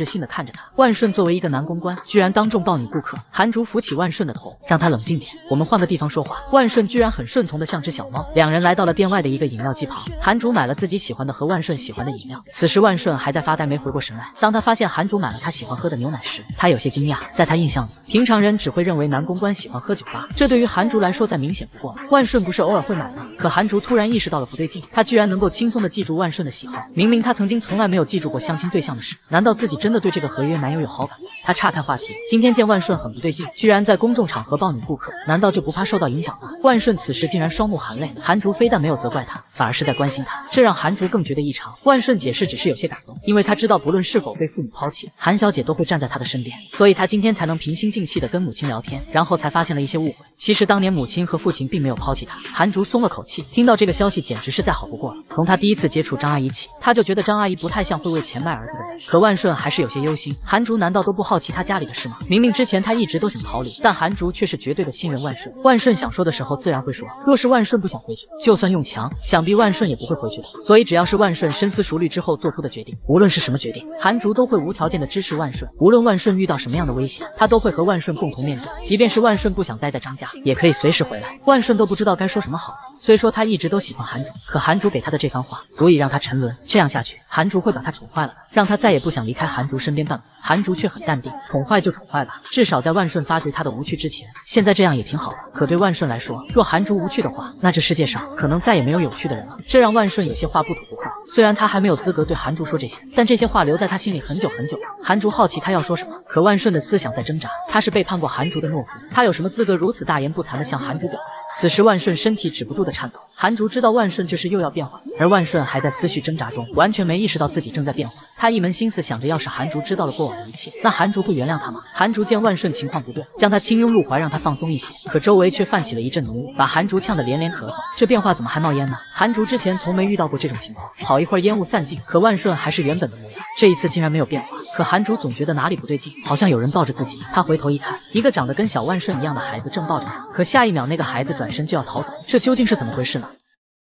[SPEAKER 1] 信的看着他。万顺作为一个男公关，居然当众抱女顾客。韩竹扶起万顺的头，让他冷静点，我们换个地方说话。万顺居然很顺从的像只小猫。两人来到了店外的一个饮料机旁，韩竹买了自己喜欢的和万顺喜欢的饮料。此时万顺还在发呆，没回过神来。当他发现韩竹买了他喜欢喝的牛奶时，他有些惊讶。在他印象里，平常人只会认为男公关喜欢喝酒吧，这对于韩竹来说再明显不过了。万顺不是偶尔会买吗？可韩竹突然意识到了不对劲，他居然能够轻松的记住万顺的喜好，明明他曾经从来没有记住过相亲对象的事。难道自己真的对这个合约男友有好感？他岔开话题，今天见万顺很不对劲，居然在公众场合抱女顾客，难道就不怕受到影响吗？万顺此时竟然双目含泪，韩竹非但没有责怪他，反而是在关心他，这让韩竹更觉得异常。万顺解释只是有些感动，因为他知道不论是否被父母抛弃，韩小姐都会站在他的身边，所以他今天才能平心静气的跟母亲聊天，然后才发现了一些误会。其实当年母亲和父亲并没有抛弃他。韩竹松了口气，听到这个消息简直是再好不过了。从他第一次接触张阿姨起，他就觉得张阿姨不太像会为钱卖儿子的人。可万顺还是有些忧心，韩竹难道都不好奇他家里的事吗？明明之前他一直都想逃离，但韩竹却是绝对的信任万顺。万顺想说的时候自然会说，若是万顺不想回去，就算用强，想必万顺也不会回去的。所以只要是万顺深思熟虑之后做出的决定，无论是什么决定，韩竹都会无条件的支持万顺。无论万顺遇到什么样的威胁，他都会和万顺共同面对。即便是万顺不想待在张家，也可以随时回来。万顺都不知道该说什么好。虽说他一直都喜欢韩竹，可韩竹给他的这番话足以让他沉沦。这样下去，韩竹会把他宠坏了的，让他再也不想离开韩竹身边半步。韩竹却很淡定，宠坏就宠坏吧，至少在万顺发觉他的无趣之前，现在这样也挺好的。可对万顺来说，若韩竹无趣的话，那这世界上可能再也没有有趣的人了。这让万顺有些话不吐不快。虽然他还没有资格对韩竹说这些，但这些话留在他心里很久很久了。韩竹好奇他要说什么，可万顺的思想在挣扎。他是背叛过韩竹的懦夫，他有什么资格如此大言不惭地向韩竹表白？此时万顺身体止不住的颤抖。韩竹知道万顺这是又要变化，而万顺还在思绪挣扎中，完全没意识到自己正在变化。他一门心思想着，要是韩竹知道了过往的一切，那韩竹会原谅他吗？韩竹见万顺情况不对，将他轻拥入怀，让他放松一些。可周围却泛起了一阵浓雾，把韩竹呛得连连咳嗽。这变化怎么还冒烟呢？韩竹之前从没遇到过这种情况。好一会儿烟雾散尽，可万顺还是原本的模样，这一次竟然没有变化。可韩竹总觉得哪里不对劲，好像有人抱着自己。他回头一看，一个长得跟小万顺一样的孩子正抱着他，可下一秒那个孩子转身就要逃走，这究竟是怎么回事呢？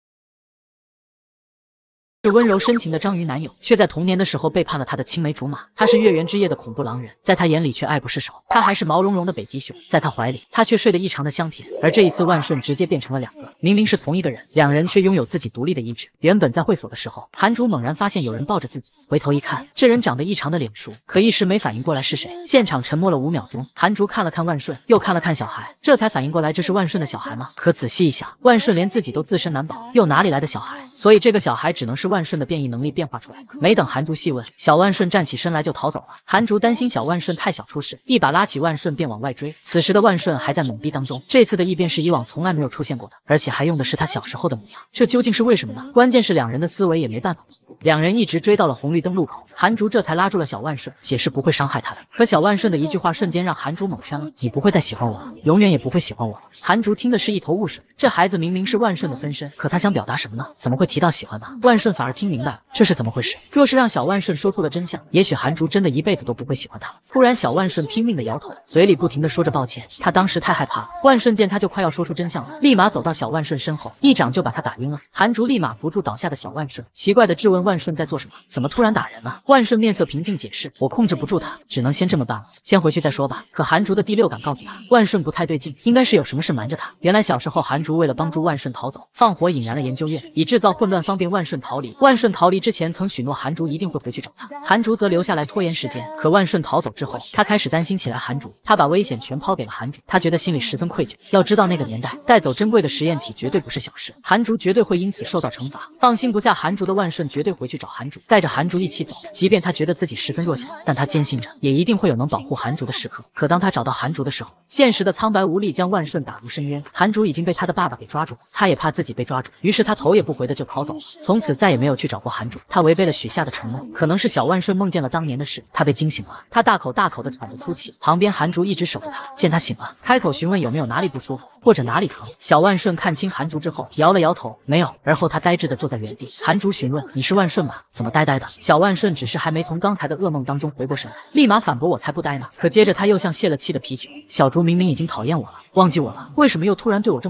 [SPEAKER 1] 是温柔深情的章鱼男友，却在童年的时候背叛了他的青梅竹马。他是月圆之夜的恐怖狼人，在他眼里却爱不释手。他还是毛茸茸的北极熊，在他怀里，他却睡得异常的香甜。而这一次，万顺直接变成了两个，明明是同一个人，两人却拥有自己独立的意志。原本在会所的时候，韩竹猛然发现有人抱着自己，回头一看，这人长得异常的脸熟，可一时没反应过来是谁。现场沉默了五秒钟，韩竹看了看万顺，又看了看小孩，这才反应过来这是万顺的小孩吗？可仔细一想，万顺连自己都自身难保，又哪里来的小孩？所以这个小孩只能是万顺的变异能力变化出来的。没等韩竹细问，小万顺站起身来就逃走了。韩竹担心小万顺太小出事，一把拉起万顺便往外追。此时的万顺还在懵逼当中，这次的异变是以往从来没有出现过的，而且还用的是他小时候的模样，这究竟是为什么呢？关键是两人的思维也没办法。两人一直追到了红绿灯路口，韩竹这才拉住了小万顺，解释不会伤害他的。可小万顺的一句话瞬间让韩竹蒙圈了，你不会再喜欢我了，永远也不会喜欢我了。韩竹听的是一头雾水，这孩子明明是万顺的分身，可他想表达什么呢？怎么会提到喜欢呢？万顺反而听明白了，这是怎么回事？若是让小万顺说出了真相，也许韩竹真的一辈子都不会喜欢他了。突然小万顺拼命的摇头，嘴里不停的说着抱歉，他当时太害怕了。万顺见他就快要说出真相了，立马走到小万顺身后，一掌就把他打晕了。韩竹立马扶住倒下的小万顺，奇怪的质问万顺在做什么，怎么突然打人了？万顺面色平静解释，我控制不住他，只能先这么办了，先回去再说吧。可韩竹的第六感告诉他，万顺不太对劲，应该是有什么事瞒着他。原来小时候韩竹为了帮助万顺逃走，放火引燃了研究院，以制造混乱方便万顺逃离。万顺逃离之前曾许诺韩竹一定会回去找他，韩竹则留下来拖延时间。可万顺逃走之后，他开始担心起来韩竹，他把危险全抛给了韩竹，他觉得心里十分愧疚。要知道那个年代带走珍贵的实验体绝对不是小事，韩竹绝对会因此受到惩罚。放心不下韩竹的万顺绝对回去找韩竹，带着韩竹一起走，即便他觉得自己十分弱小，但他坚信着也一定会有能保护韩竹的时刻。可当他找到韩竹的时候，现实的苍白无力将万顺打入深渊。韩竹已经被他的爸爸给抓住，他也怕自己被抓住，于是他头也不回的就逃走了，从此再也没有去找过韩竹。他违背了许下的承诺，可能是小万顺梦见了当年的事，他被惊醒了，他大口大口的喘着粗气，旁边韩竹一直守着他，见他醒了，开口询问有没有哪里不舒服或者哪里疼。小万顺看清韩竹之后摇了摇头，没有。而后他呆滞的坐在原地。韩竹询问，你是万顺吧？怎么呆呆的？小万顺只是还没从刚才的噩梦当中回过神来，立马反驳，我才不呆呢。可接着他又像泄了气的啤酒，小竹明明已经讨厌我了，忘记我了，为什么又突然对我这么好？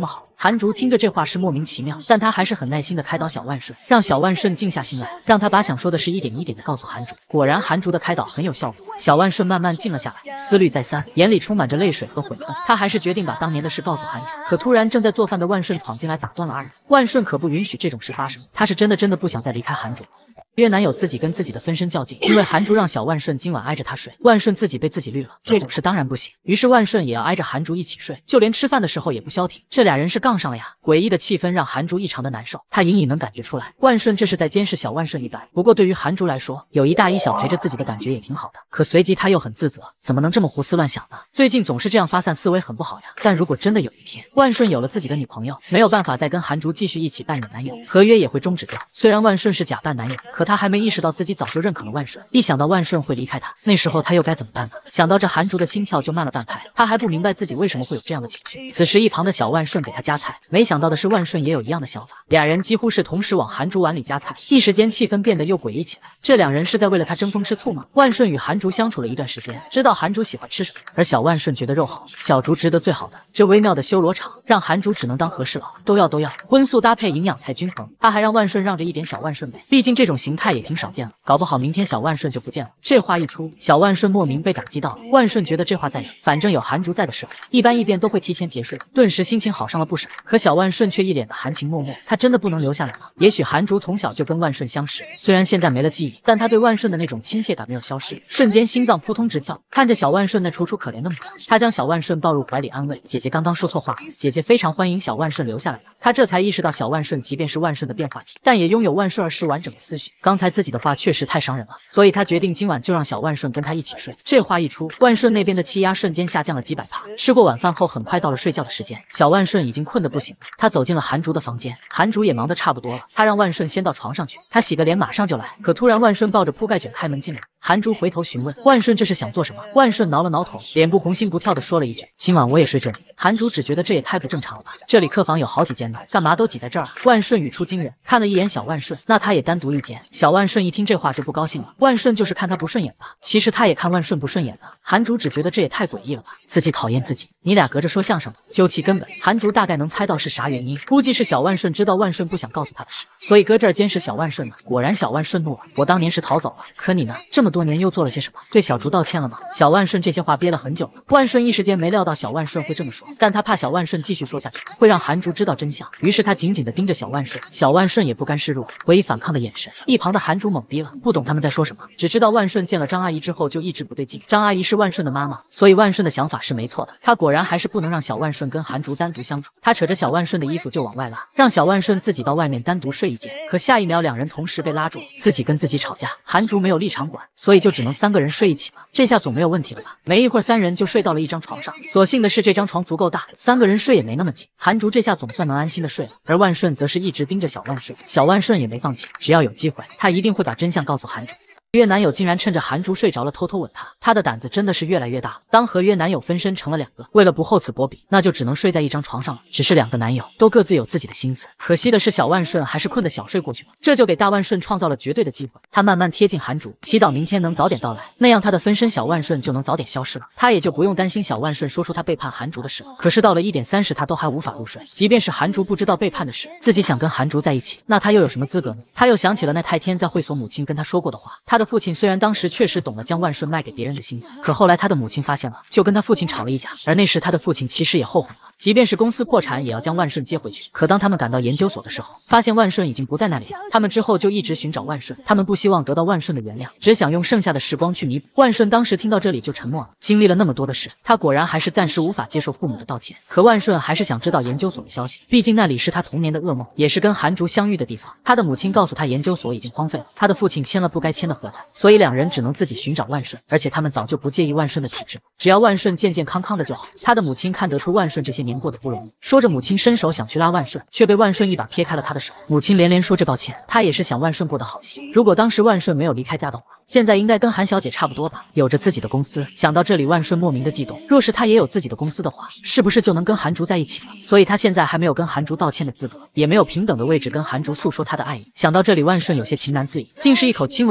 [SPEAKER 1] 韩竹听着这话是莫名其妙，但他还是很耐心的开导小万顺，让小万顺静下心来，让他把想说的事一点一点的告诉韩竹。果然，韩竹的开导很有效果，小万顺慢慢静了下来，思虑再三，眼里充满着泪水和悔恨。他还是决定把当年的事告诉韩竹。可突然，正在做饭的万顺闯进来，打断了二人。万顺可不允许这种事发生，他是真的真的不想再离开韩竹。约男友自己跟自己的分身较劲，因为韩竹让小万顺今晚挨着他睡，万顺自己被自己绿了，这种事当然不行。于是万顺也要挨着韩竹一起睡，就连吃饭的时候也不消停。这俩人是杠上了呀！诡异的气氛让韩竹异常的难受，他隐隐能感觉出来，万顺这是在监视小万顺一般。不过对于韩竹来说，有一大一小陪着自己的感觉也挺好的。可随即他又很自责，怎么能这么胡思乱想呢？最近总是这样发散思维很不好呀。但如果真的有一天万顺有了自己的女朋友，没有办法再跟韩竹继续一起扮演男友，合约也会终止掉。虽然万顺是假扮男友，可他还没意识到自己自己早就认可了万顺，一想到万顺会离开他，那时候他又该怎么办呢？想到这，韩竹的心跳就慢了半拍，他还不明白自己为什么会有这样的情绪。此时一旁的小万顺给他夹菜，没想到的是万顺也有一样的想法，俩人几乎是同时往韩竹碗里夹菜，一时间气氛变得又诡异起来。这两人是在为了他争风吃醋吗？万顺与韩竹相处了一段时间，知道韩竹喜欢吃什么，而小万顺觉得肉好，小竹值得最好的。这微妙的修罗场让韩竹只能当和事佬，都要都要，荤素搭配营养才均衡。他还让万顺让着一点小万顺呗，毕竟这种形态也挺少见了。搞不好明天小万顺就不见了。这话一出，小万顺莫名被打击到了。万顺觉得这话再有，反正有韩竹在的时候，一般一便都会提前结束，顿时心情好上了不少。可小万顺却一脸的含情脉脉，他真的不能留下来吗？也许韩竹从小就跟万顺相识，虽然现在没了记忆，但他对万顺的那种亲切感没有消失。瞬间心脏扑通直跳，看着小万顺那楚楚可怜的模样，他将小万顺抱入怀里安慰：“姐姐刚刚说错话，姐姐非常欢迎小万顺留下来的。”他这才意识到小万顺即便是万顺的变化体，但也拥有万顺儿时完整的思绪。刚才自己的话确实太伤人了，所以他决定今晚就让小万顺跟他一起睡。这话一出，万顺那边的气压瞬间下降了几百帕。吃过晚饭后，很快到了睡觉的时间，小万顺已经困得不行了。他走进了韩竹的房间，韩竹也忙得差不多了，他让万顺先到床上去，他洗个脸马上就来。可突然万顺抱着铺盖卷开门进来，韩竹回头询问万顺这是想做什么。万顺挠了挠头，脸不红心不跳的说了一句：“今晚我也睡这里。”韩竹只觉得这也太不正常了吧，这里客房有好几间呢，干嘛都挤在这儿？万顺语出惊人，看了一眼小万顺，那他也单独一间。小万顺一听这话就不高兴了，万顺就是看他不顺眼吧？其实他也看万顺不顺眼了。韩竹只觉得这也太诡异了吧，自己讨厌自己，你俩隔着说相声，究其根本，韩竹大概能猜到是啥原因，估计是小万顺知道万顺不想告诉他的事，所以搁这儿监视小万顺呢。果然小万顺怒了，我当年是逃走了，可你呢？这么多年又做了些什么？对小竹道歉了吗？小万顺这些话憋了很久了，万顺一时间没料到小万顺会这么说，但他怕小万顺继续说下去会让韩竹知道真相，于是他紧紧地盯着小万顺。小万顺也不甘示弱，回以反抗的眼神。一旁的韩竹懵逼了，不懂他们在说什么，只知道万顺见了张阿姨之后就一直不对劲。张阿姨是万顺的妈妈，所以万顺的想法是没错的，他果然还是不能让小万顺跟韩竹单独相处。他扯着小万顺的衣服就往外拉，让小万顺自己到外面单独睡一间。可下一秒两人同时被拉住，自己跟自己吵架，韩竹没有立场管，所以就只能三个人睡一起了。这下总没有问题了吧？没一会儿三人就睡到了一张床上，所幸的是这张床足够大，三个人睡也没那么紧。韩竹这下总算能安心的睡了，而万顺则是一直盯着小万顺，小万顺也没放弃，只要有机会，他一定会把真相告诉韩竹。约男友竟然趁着韩竹睡着了偷偷吻她，他的胆子真的是越来越大。当和约男友分身成了两个，为了不厚此薄彼，那就只能睡在一张床上了。只是两个男友都各自有自己的心思，可惜的是小万顺还是困得小睡过去了，这就给大万顺创造了绝对的机会。他慢慢贴近韩竹，祈祷明天能早点到来，那样他的分身小万顺就能早点消失了，他也就不用担心小万顺说出他背叛韩竹的事。可是到了一点三十，他都还无法入睡。即便是韩竹不知道背叛的事，自己想跟韩竹在一起，那他又有什么资格呢？他又想起了那太天在会所母亲跟他说过的话，他的父亲虽然当时确实懂了将万顺卖给别人的心思，可后来他的母亲发现了，就跟他父亲吵了一架，而那时他的父亲其实也后悔了，即便是公司破产也要将万顺接回去。可当他们赶到研究所的时候，发现万顺已经不在那里了。他们之后就一直寻找万顺，他们不希望得到万顺的原谅，只想用剩下的时光去弥补。万顺当时听到这里就沉默了，经历了那么多的事，他果然还是暂时无法接受父母的道歉。可万顺还是想知道研究所的消息，毕竟那里是他童年的噩梦，也是跟韩竹相遇的地方。他的母亲告诉他研究所已经荒废了，他的父亲签了不该签的合同，所以两人只能自己寻找万顺，而且他们早就不介意万顺的体质，只要万顺健健康康的就好。他的母亲看得出万顺这些年过得不容易，说着母亲伸手想去拉万顺，却被万顺一把撇开了他的手。母亲连连说着抱歉，她也是想万顺过得好些。如果当时万顺没有离开家的话，现在应该跟韩小姐差不多吧，有着自己的公司。想到这里，万顺莫名的激动，若是他也有自己的公司的话，是不是就能跟韩竹在一起了？所以他现在还没有跟韩竹道歉的资格，也没有平等的位置跟韩竹诉说他的爱意。想到这里，万顺有些情难自已，竟是一口亲吻在了韩竹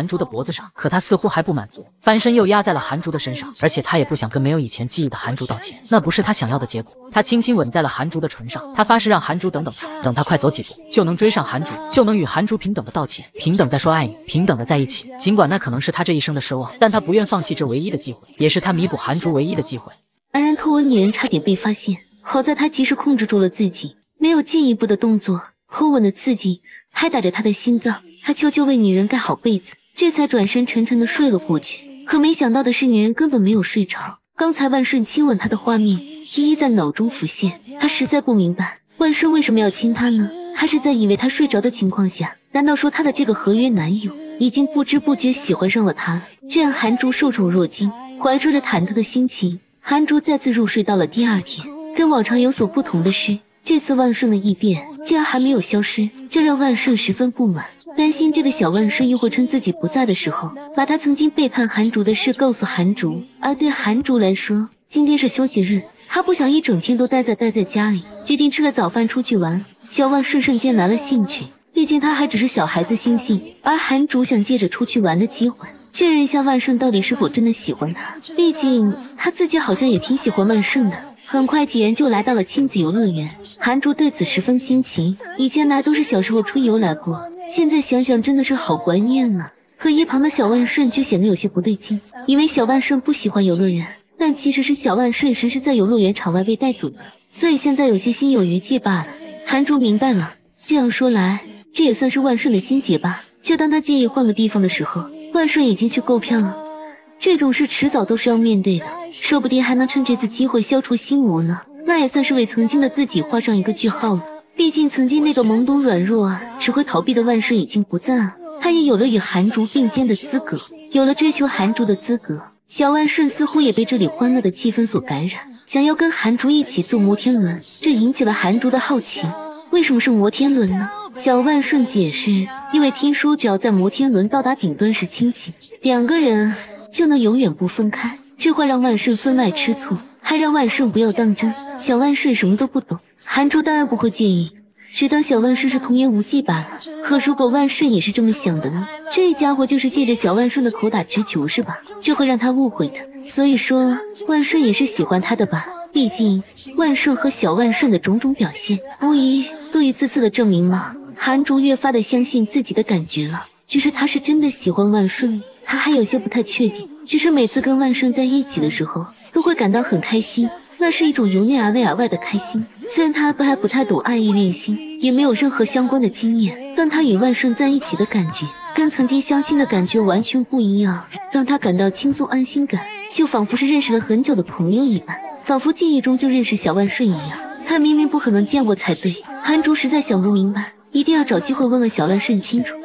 [SPEAKER 1] 竹的脖子上，可他似乎还不满足，翻身又压在了韩竹的身上，而且他也不想跟没有以前记忆的韩竹道歉，那不是他想要的结果。他轻轻吻在了韩竹的唇上，他发誓让韩竹等等他，等他快走几步，就能追上韩竹，就能与韩竹平等的道歉，平等在说爱你，平等的在一起。尽管那可能是他这一生的奢望，但他不愿放弃这唯一的机会，也是他弥补韩竹唯一的机会。
[SPEAKER 2] 男人偷吻女人差点被发现，好在他及时控制住了自己，没有进一步的动作。偷吻的刺激拍打着他的心脏，他悄悄为女人盖好被子，这才转身沉沉的睡了过去。可没想到的是，女人根本没有睡着，刚才万顺亲吻她的画面一一在脑中浮现。他实在不明白万顺为什么要亲她呢？还是在以为她睡着的情况下，难道说她的这个合约男友已经不知不觉喜欢上了她？这样韩竹受宠若惊，怀揣着忐忑的心情，韩竹再次入睡到了第二天。跟往常有所不同的是，这次万顺的异变竟然还没有消失，这让万顺十分不满，担心这个小万顺又会趁自己不在的时候，把他曾经背叛韩竹的事告诉韩竹。而对韩竹来说，今天是休息日，他不想一整天都待在待在家里，决定吃了早饭出去玩。小万顺瞬间来了兴趣，毕竟他还只是小孩子心性，而韩竹想借着出去玩的机会确认一下万顺到底是否真的喜欢他，毕竟他自己好像也挺喜欢万顺的。很快几人就来到了亲子游乐园，韩竹对此十分新奇，以前来都是小时候春游来过，现在想想真的是好怀念啊。可一旁的小万顺却显得有些不对劲，以为小万顺不喜欢游乐园，但其实是小万顺时是在游乐园场外被带走的，所以现在有些心有余悸罢了。韩竹明白了，这样说来，这也算是万顺的心结吧。就当他介意换个地方的时候，万顺已经去购票了。这种事迟早都是要面对的，说不定还能趁这次机会消除心魔呢。那也算是为曾经的自己画上一个句号了。毕竟曾经那个懵懂软弱啊，只会逃避的万顺已经不在了，他也有了与韩竹并肩的资格，有了追求韩竹的资格。小万顺似乎也被这里欢乐的气氛所感染，想要跟韩竹一起坐摩天轮，这引起了韩竹的好奇。为什么是摩天轮呢？小万顺解释，因为听说只要在摩天轮到达顶端时亲亲，两个人就能永远不分开，这会让万顺分外吃醋，还让万顺不要当真。小万顺什么都不懂，韩竹当然不会介意，只当小万顺是童言无忌罢了。可如果万顺也是这么想的呢？这家伙就是借着小万顺的口打直球是吧？这会让他误会的。所以说万顺也是喜欢他的吧，毕竟万顺和小万顺的种种表现无疑都一次次的证明了韩竹越发的相信自己的感觉了，就是他是真的喜欢万顺。他还有些不太确定，只是每次跟万顺在一起的时候都会感到很开心，那是一种由内而内而外的开心。虽然他还不太懂爱意恋心，也没有任何相关的经验，但他与万顺在一起的感觉跟曾经相亲的感觉完全不一样，让他感到轻松安心感，就仿佛是认识了很久的朋友一般，仿佛记忆中就认识小万顺一样。他明明不可能见过才对，韩竹实在想不明白，一定要找机会问问小万顺清楚。